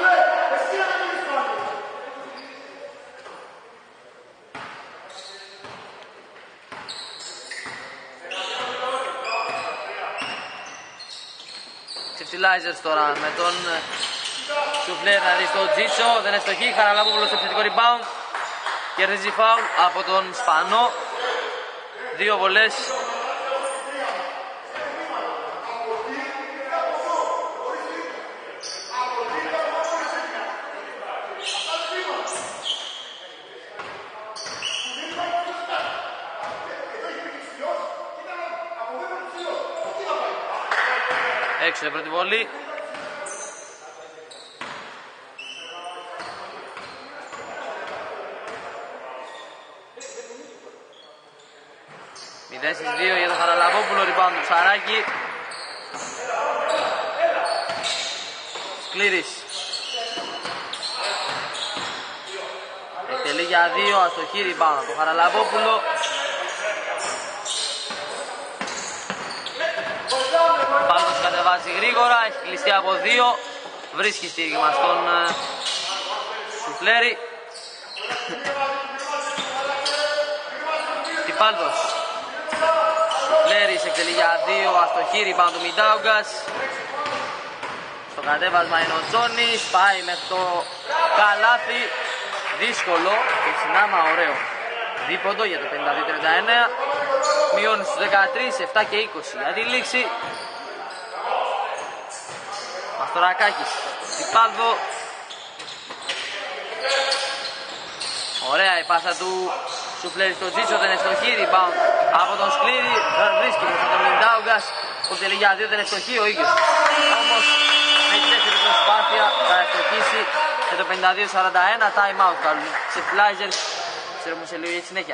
Ξεφτιλάιζερς τώρα με τον Σουφλέρ να δει στο Τζίτσο. Δεν ευστοχεί. Χαραλαμπόπουλος στο επιθετικό rebound. Κερδίζει φάουλ από τον Σπανό. 2 βολές. Έξω η πρώτη βολή. Μηδέν στις 2 για τον Χαραλαμπόπουλο, rebound του Ψαράκη. Σκλήρης. Εκτελεί για 2, αστοχή, rebound από τον Χαραλαμπόπουλο. Πάλτος κατεβάζει γρήγορα, έχει κλειστεί από 2. Βρίσκει στήριγμα στον Σουφλέρι. Τιπάλτος. Σουφλέρις εκτελεί για 2, αστοχή, rebound του Μιντάουγκας. Στο κατέβασμα είναι ο Τζόνης, πάει μέχρι το καλάθι. Δύσκολο και συνάμα ωραίο δίποντο για το 52-39. Μειώνει στους 13, 7 και 20 για τη λήξη. Μαστορακάκης, Τιπάλδο. Ωραία η πάσα του Σουφλέρι στο Τζίτσο, δεν ευστοχή, rebound από τον Σκλήρη. Βρίσκει προς τον Μιντάουγκας που θέλει για 2, δεν ευστοχή ο ίδιος. Όμως με τη δεύτερη προσπάθεια θα ευστοχίσει και το 52-41. Time out καλούν Ξεφτιλάιζερς. Ξέρουμε σε λίγο για τη συνέχεια.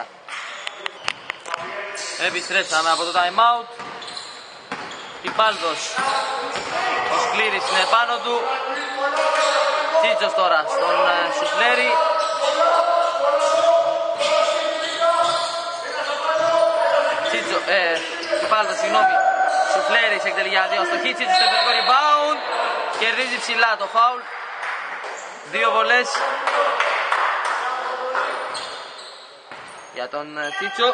Επιστρέψαμε από το time out. Τιπάλδος. Ο Σκλήρης είναι πάνω του. Τσίτσος τώρα στον Σουφλέρι. Τιπάλδος, συγγνώμη. Σουφλέρης εκτελεί για 2 αστοχή. Τσίτσος στο επιθετικό rebound. Κερδίζει ψηλά το φάουλ. 2 βολές για τον Τσίτσο.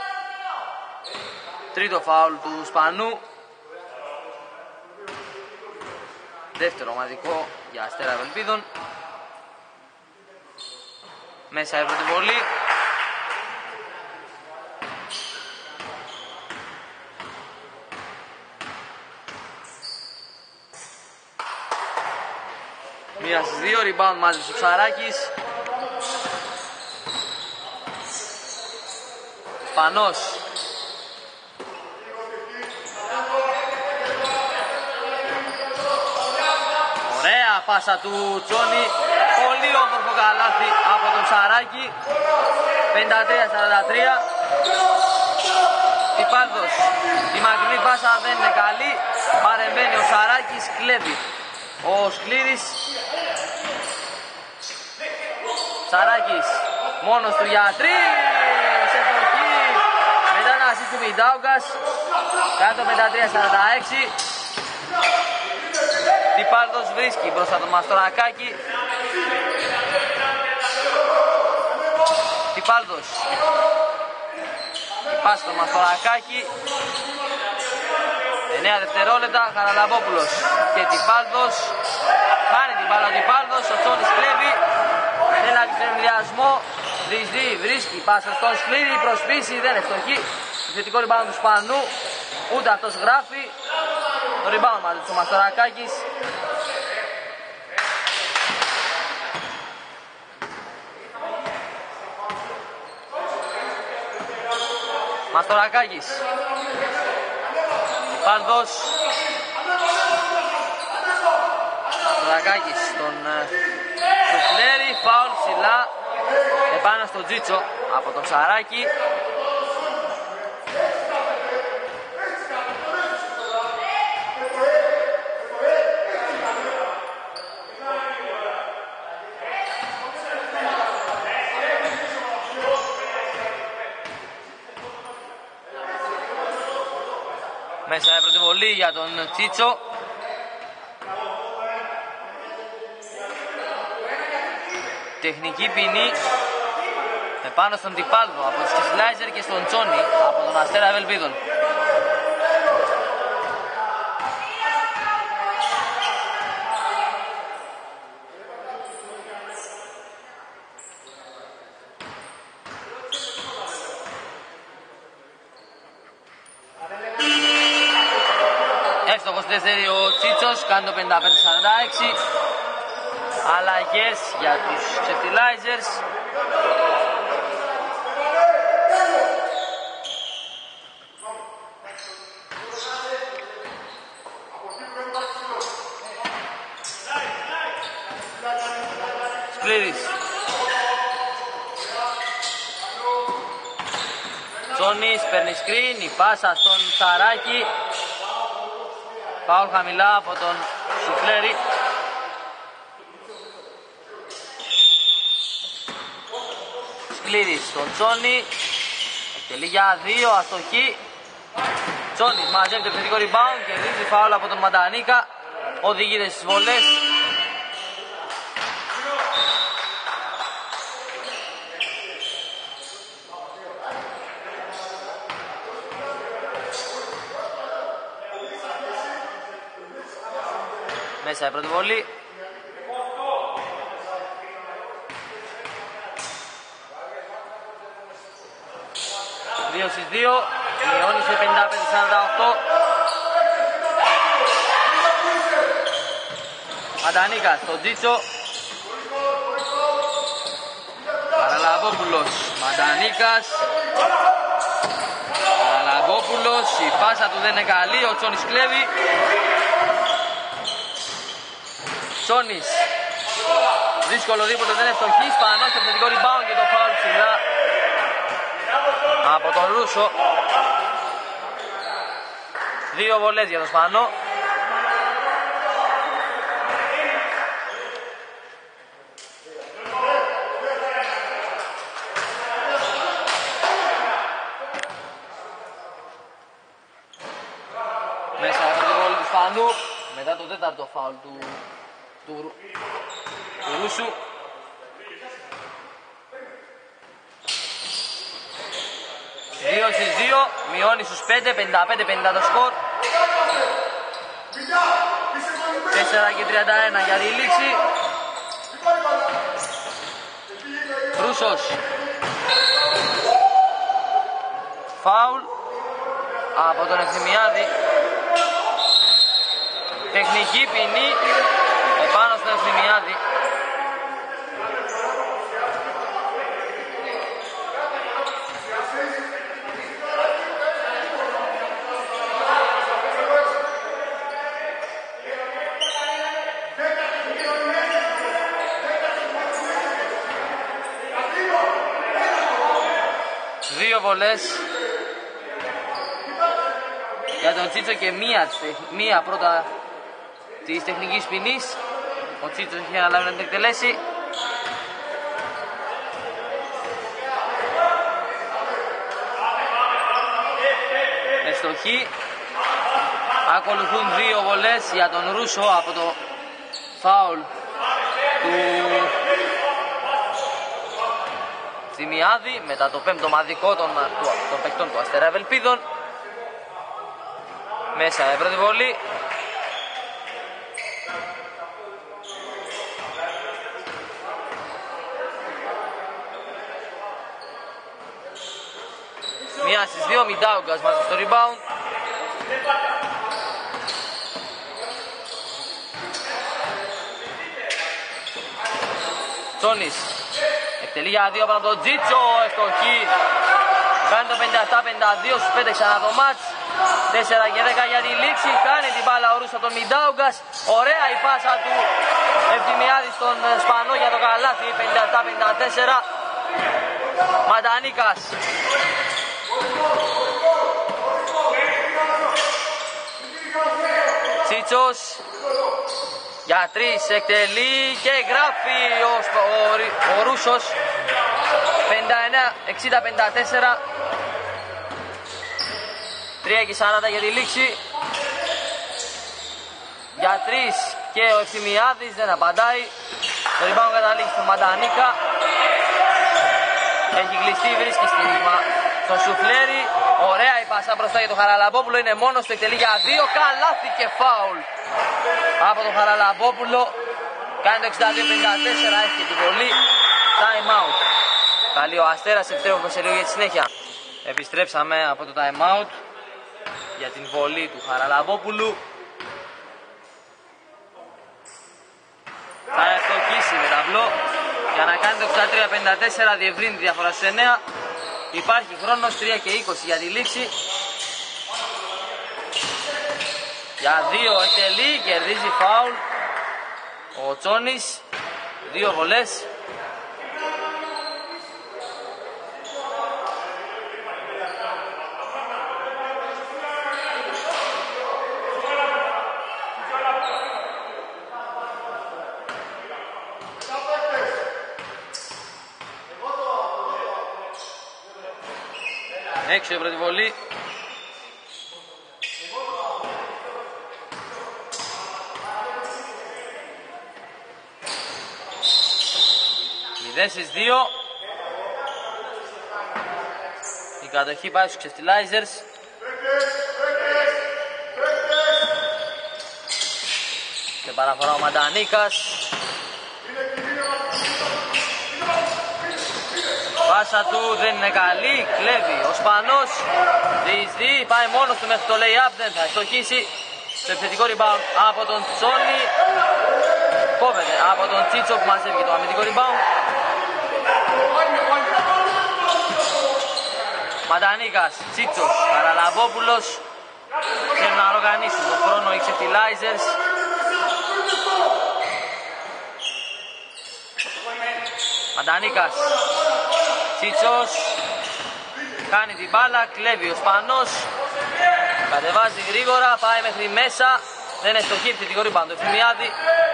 Τρίτο φάουλ του Σπανού. Δεύτερο ομαδικό για Αστέρα Ευελπίδων. Μέσα η πρώτη βολή. Μία στις 2, rebound μάζεψε ο Ψαράκης. Σπανός. Ωραία πάσα του Τσόνη. Πολύ όμορφο καλάθι από τον Ψαράκη. 53-43. Τιπάλδος. Η μακρινή πάσα δεν είναι καλή. Παρεμβαίνει ο Ψαράκης, κλέβει ο Σκλήρης. Ψαράκης μόνος του για 3. Σε εποχή. Μετά να ασίστ του Μιντάουγκας. Κάτω 53-46. Τιπάλδος βρίσκει μπροστά τον Μαστορακάκη. Τιπάλδος. Πάση στο Μαστορακάκη. 9 δευτερόλεπτα. Χαραλαμπόπουλος και Τιπάλδος. Χάνει την μπάλα ο Τιπάλδος. Ο Τσόνης κλέβει. Δεν άρχισε τον ενδιασμό. Διεισδύει, βρίσκει. Πάσα στον Σκλήρη. Προσπίσει. Δεν ευστοχεί. Επιθετικό rebound του Σπανού. Ούτε αυτός γράφει. Το rebound μαζί του Μαστορακάκης. Μαστορακάκης. Τιπάλδος. Μαρδακάκης στον Σουφλέρη, φάουλ ψηλά επάνω στον Τζίτσο από τον Σαράκη. Μέσα πρώτη βολή για τον Τσίτσο. Τεχνική ποινή επάνω στον Τιπάλδο από τους Κεσλάιζερ και στον Τσόνι από τον Αστέρα Ευελπίδων. Εύστοχος 4 ο Τσίτσος, κάνει το 55-46. Αλλαγές για τους Ξεφτιλάιζερς. Σκλήρης. Τσόνης παίρνει σκριν, η πάσα στον Σαράκη. Πάω χαμηλά από τον Σουφλέρη. Σκλήρης στον Τσόνη. Εκτελεί για 2, αστοχή. Τσόνης μαζεύει το επιθετικό rebound και ρίχνει φάουλ από τον Μαντανίκα. Οδηγείται στις βολές. Μέσα η πρώτη βολή. Δύο στις 2. Μειώνει σε 55-48. Μαντανίκα στον Τζίτσο. Παραλαβόπουλος. Μαντανίκας. Παραλαβόπουλος. Η πάσα του δεν είναι καλή. Ο Τσόνης κλέβει. Τσόνης. Δύσκολο δίποτε, δεν είναι φτωχής. Πάνω στο επιθετικό rebound και το φάουλ ψηλά από τον Ρούσο. 2 βολές για τον Σπανό. Μέσα από την βολή του Σπανού μετά το τέταρτο φάουλ του Ρούσου. Δύο στις 2, μειώνει στους 5, 55-50 το σκορ. 4 και 31 για τη λήξη. Ρούσος. Φάουλ από τον Ευθυμιάδη. Τεχνική ποινή επάνω στον Ευθυμιάδη. Δύο βολές για τον Τσίτσο και μία πρώτα της τεχνικής ποινής. Ο Τσίτσος έχει αναλάβει να την εκτελέσει. Εστοχή. Ακολουθούν 2 βολές για τον Ρούσο από το φάουλ του Θημιάδη μετά το 5ο μαδικό των παικτών του Αστέρα Ευελπίδων. Μέσα η πρώτη βολή. Μία στις 2, Μιντάουγκας μαζί στο rebound. Τσόνης εκτελεί για 2 από τον Τζίτσο, ευστοχή. Κάνει το 57-52, στους 5 ξανά το μάτς. 4 και 10 για τη λήξη. Κάνει την μπάλα ο Ρούσος από τον Μιντάουγκας. Ωραία η πάσα του Ευθυμιάδης στον Σπανό για το καλάθι, 57-54. Μαντανίκας. Τσίτσος για 3 εκτελεί και γράφει ο Ρούσος. 59-60-54. 3:40 για τη λήξη. Για 3 και ο Ευθυμιάδης δεν απαντάει. Το rebound καταλήγει στον Μαντανίκα. Έχει κλειστεί, βρίσκει στήριγμα στον Σουφλέρι. Ωραία η πάσα μπροστά για τον Χαραλαμπόπουλο. Είναι μόνος του, εκτελεί για 2. Καλάθι και φάουλ από τον Χαραλαμπόπουλο. Κάνει το 62-54. Έχει την βολή. Time out. Καλή ο Αστέρας, επιστρέφουμε σε λίγο για τη συνέχεια. Επιστρέψαμε από το time out για την βολή του Χαραλαμπόπουλου. Θα ευτοχίσει με ταμπλό για να κάνει το 63-54, διευρύνει τη διαφορά στους 9. Υπάρχει χρόνος 3 και 20 για τη λήξη. Για 2 εκτελεί, κερδίζει φάουλ ο Τσόνης. 2 βολές. Έξω η πρώτη βολή. Στις 2. Η κατοχή πάει στους Ξεφτιλάιζερς. Και παραφορά ο Μαντανίκας. Πάσα του δεν είναι καλή, κλέβει ο Σπανός. Διεισδύει, πάει μόνος του μέχρι το lay-up, δεν θα στοχίσει. Στο επιθετικό rebound από τον Τσόνι. Κόβεται από τον Τσίτσο που μαζεύει και το αμυντικό rebound. Μαντανίκας, Τσίτσος, Χαραλαμπόπουλος. Θέλουν να οργανίσουν τον χρόνο οι Ξεφτιλάιζερς. Μαντανίκας, Τσίτσος, κάνει την μπάλα, κλέβει ο Σπανός. Κατεβάζει γρήγορα, πάει μέχρι μέσα. Δεν εστοχεί, επιθετικό rebound, το Ευθυμιάδη.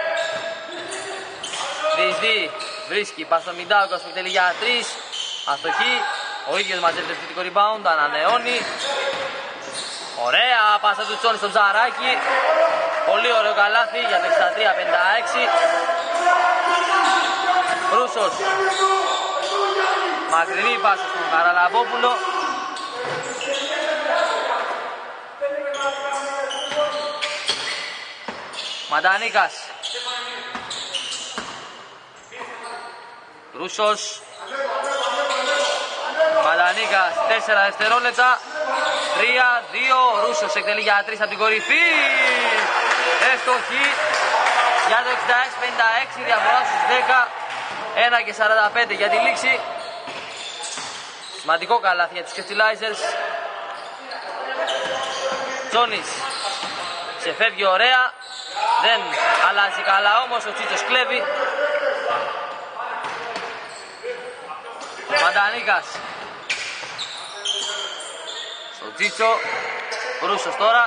Διεισδύει, βρίσκει, πας στο Μιντάουκας που εκτελεί για 3. Αστοχή, ο ίδιος μαζεύει το επιθετικό rebound, ανανεώνει. Ωραία, πάσα του Τσόνη στο Τζαράκι. Πολύ ωραίο καλάθι για το 63-56. Ρούσος. Μακρινή πάσα στον Χαραλαμπόπουλο. Μαντανίκας. Ρούσος. Μαντανίκας, 4 δευτερόλεπτα. 3-2. Ρούσος εκτελεί για 3 από την κορυφή. Εύστοχη για το 66-56. Διαφορά στους 10. 1 και 45 για τη λήξη. Σημαντικό καλάθι για τους Ξεφτιλάιζερς. Τσόνης ξεφεύγει ωραία. Δεν αλλάζει καλά όμως, ο Τσίτσος κλέβει. Μαντανίκας στο Τσίτσο. Ρούσος τώρα.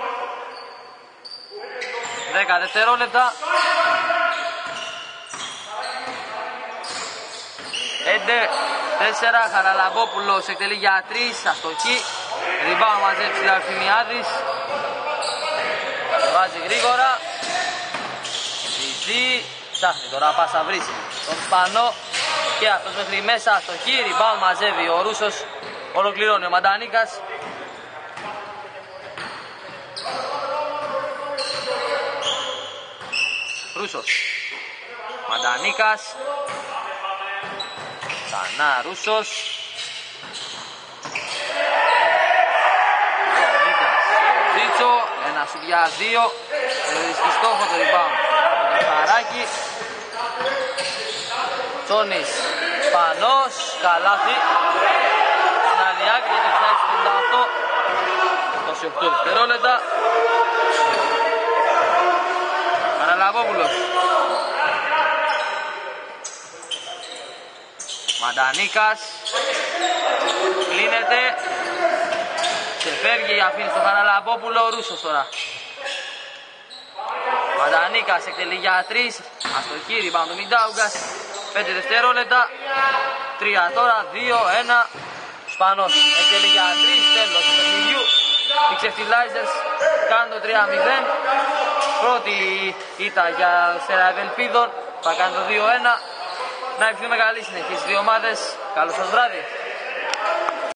10 δευτερόλεπτα. 4, Χαραλαμπόπουλος εκτελεί για 3, αστοχή. Ριμπάου μαζέψει ο Ευθυμιάδης. Βάζει γρήγορα. Ζητεί, ψάχνει τώρα πάσα βρίσκει τον Σπανό. Και αυτός μέχρι μέσα, αστοχή. Ριμπάου μαζεύει ο Ρούσος. Ολοκληρώνει ο Μαντανίκας. Ρούσος. Μαντανίκας. Ξανά Ρούσος. Μαντανίκας στο Ζίτσο. Ένα σου για 2. Βρίσκει στόχο το rebound από το Χαράκι. Τσόνης. Σπανός. Καλάθι. Στην άλλη άκρη για το 56-58. 28 δευτερόλεπτα. Καραλαβόπουλος. Μαντανίκας. Κλείνεται. Ξεφεύγει, αφήνει στον Καραλαβόπουλο. Ο Ρούσος τώρα. Μαντανίκας εκτελεί για 3. Αστοχή, rebound του Μιντάουγκας. 5 δευτερόλεπτα. 3 τώρα, 2-1. Σπανός εκτελεί για 3. Τέλος του παιχνιδιού. Οι Ξεφτιλάιζερς κάνουν το 3-0. Πρώτη ήττα για Αστέρα Ευελπίδων. Θα κάνει το 2-1. Να ευχηθούμε καλή συνεχή στις δύο ομάδες. Καλό σας βράδυ.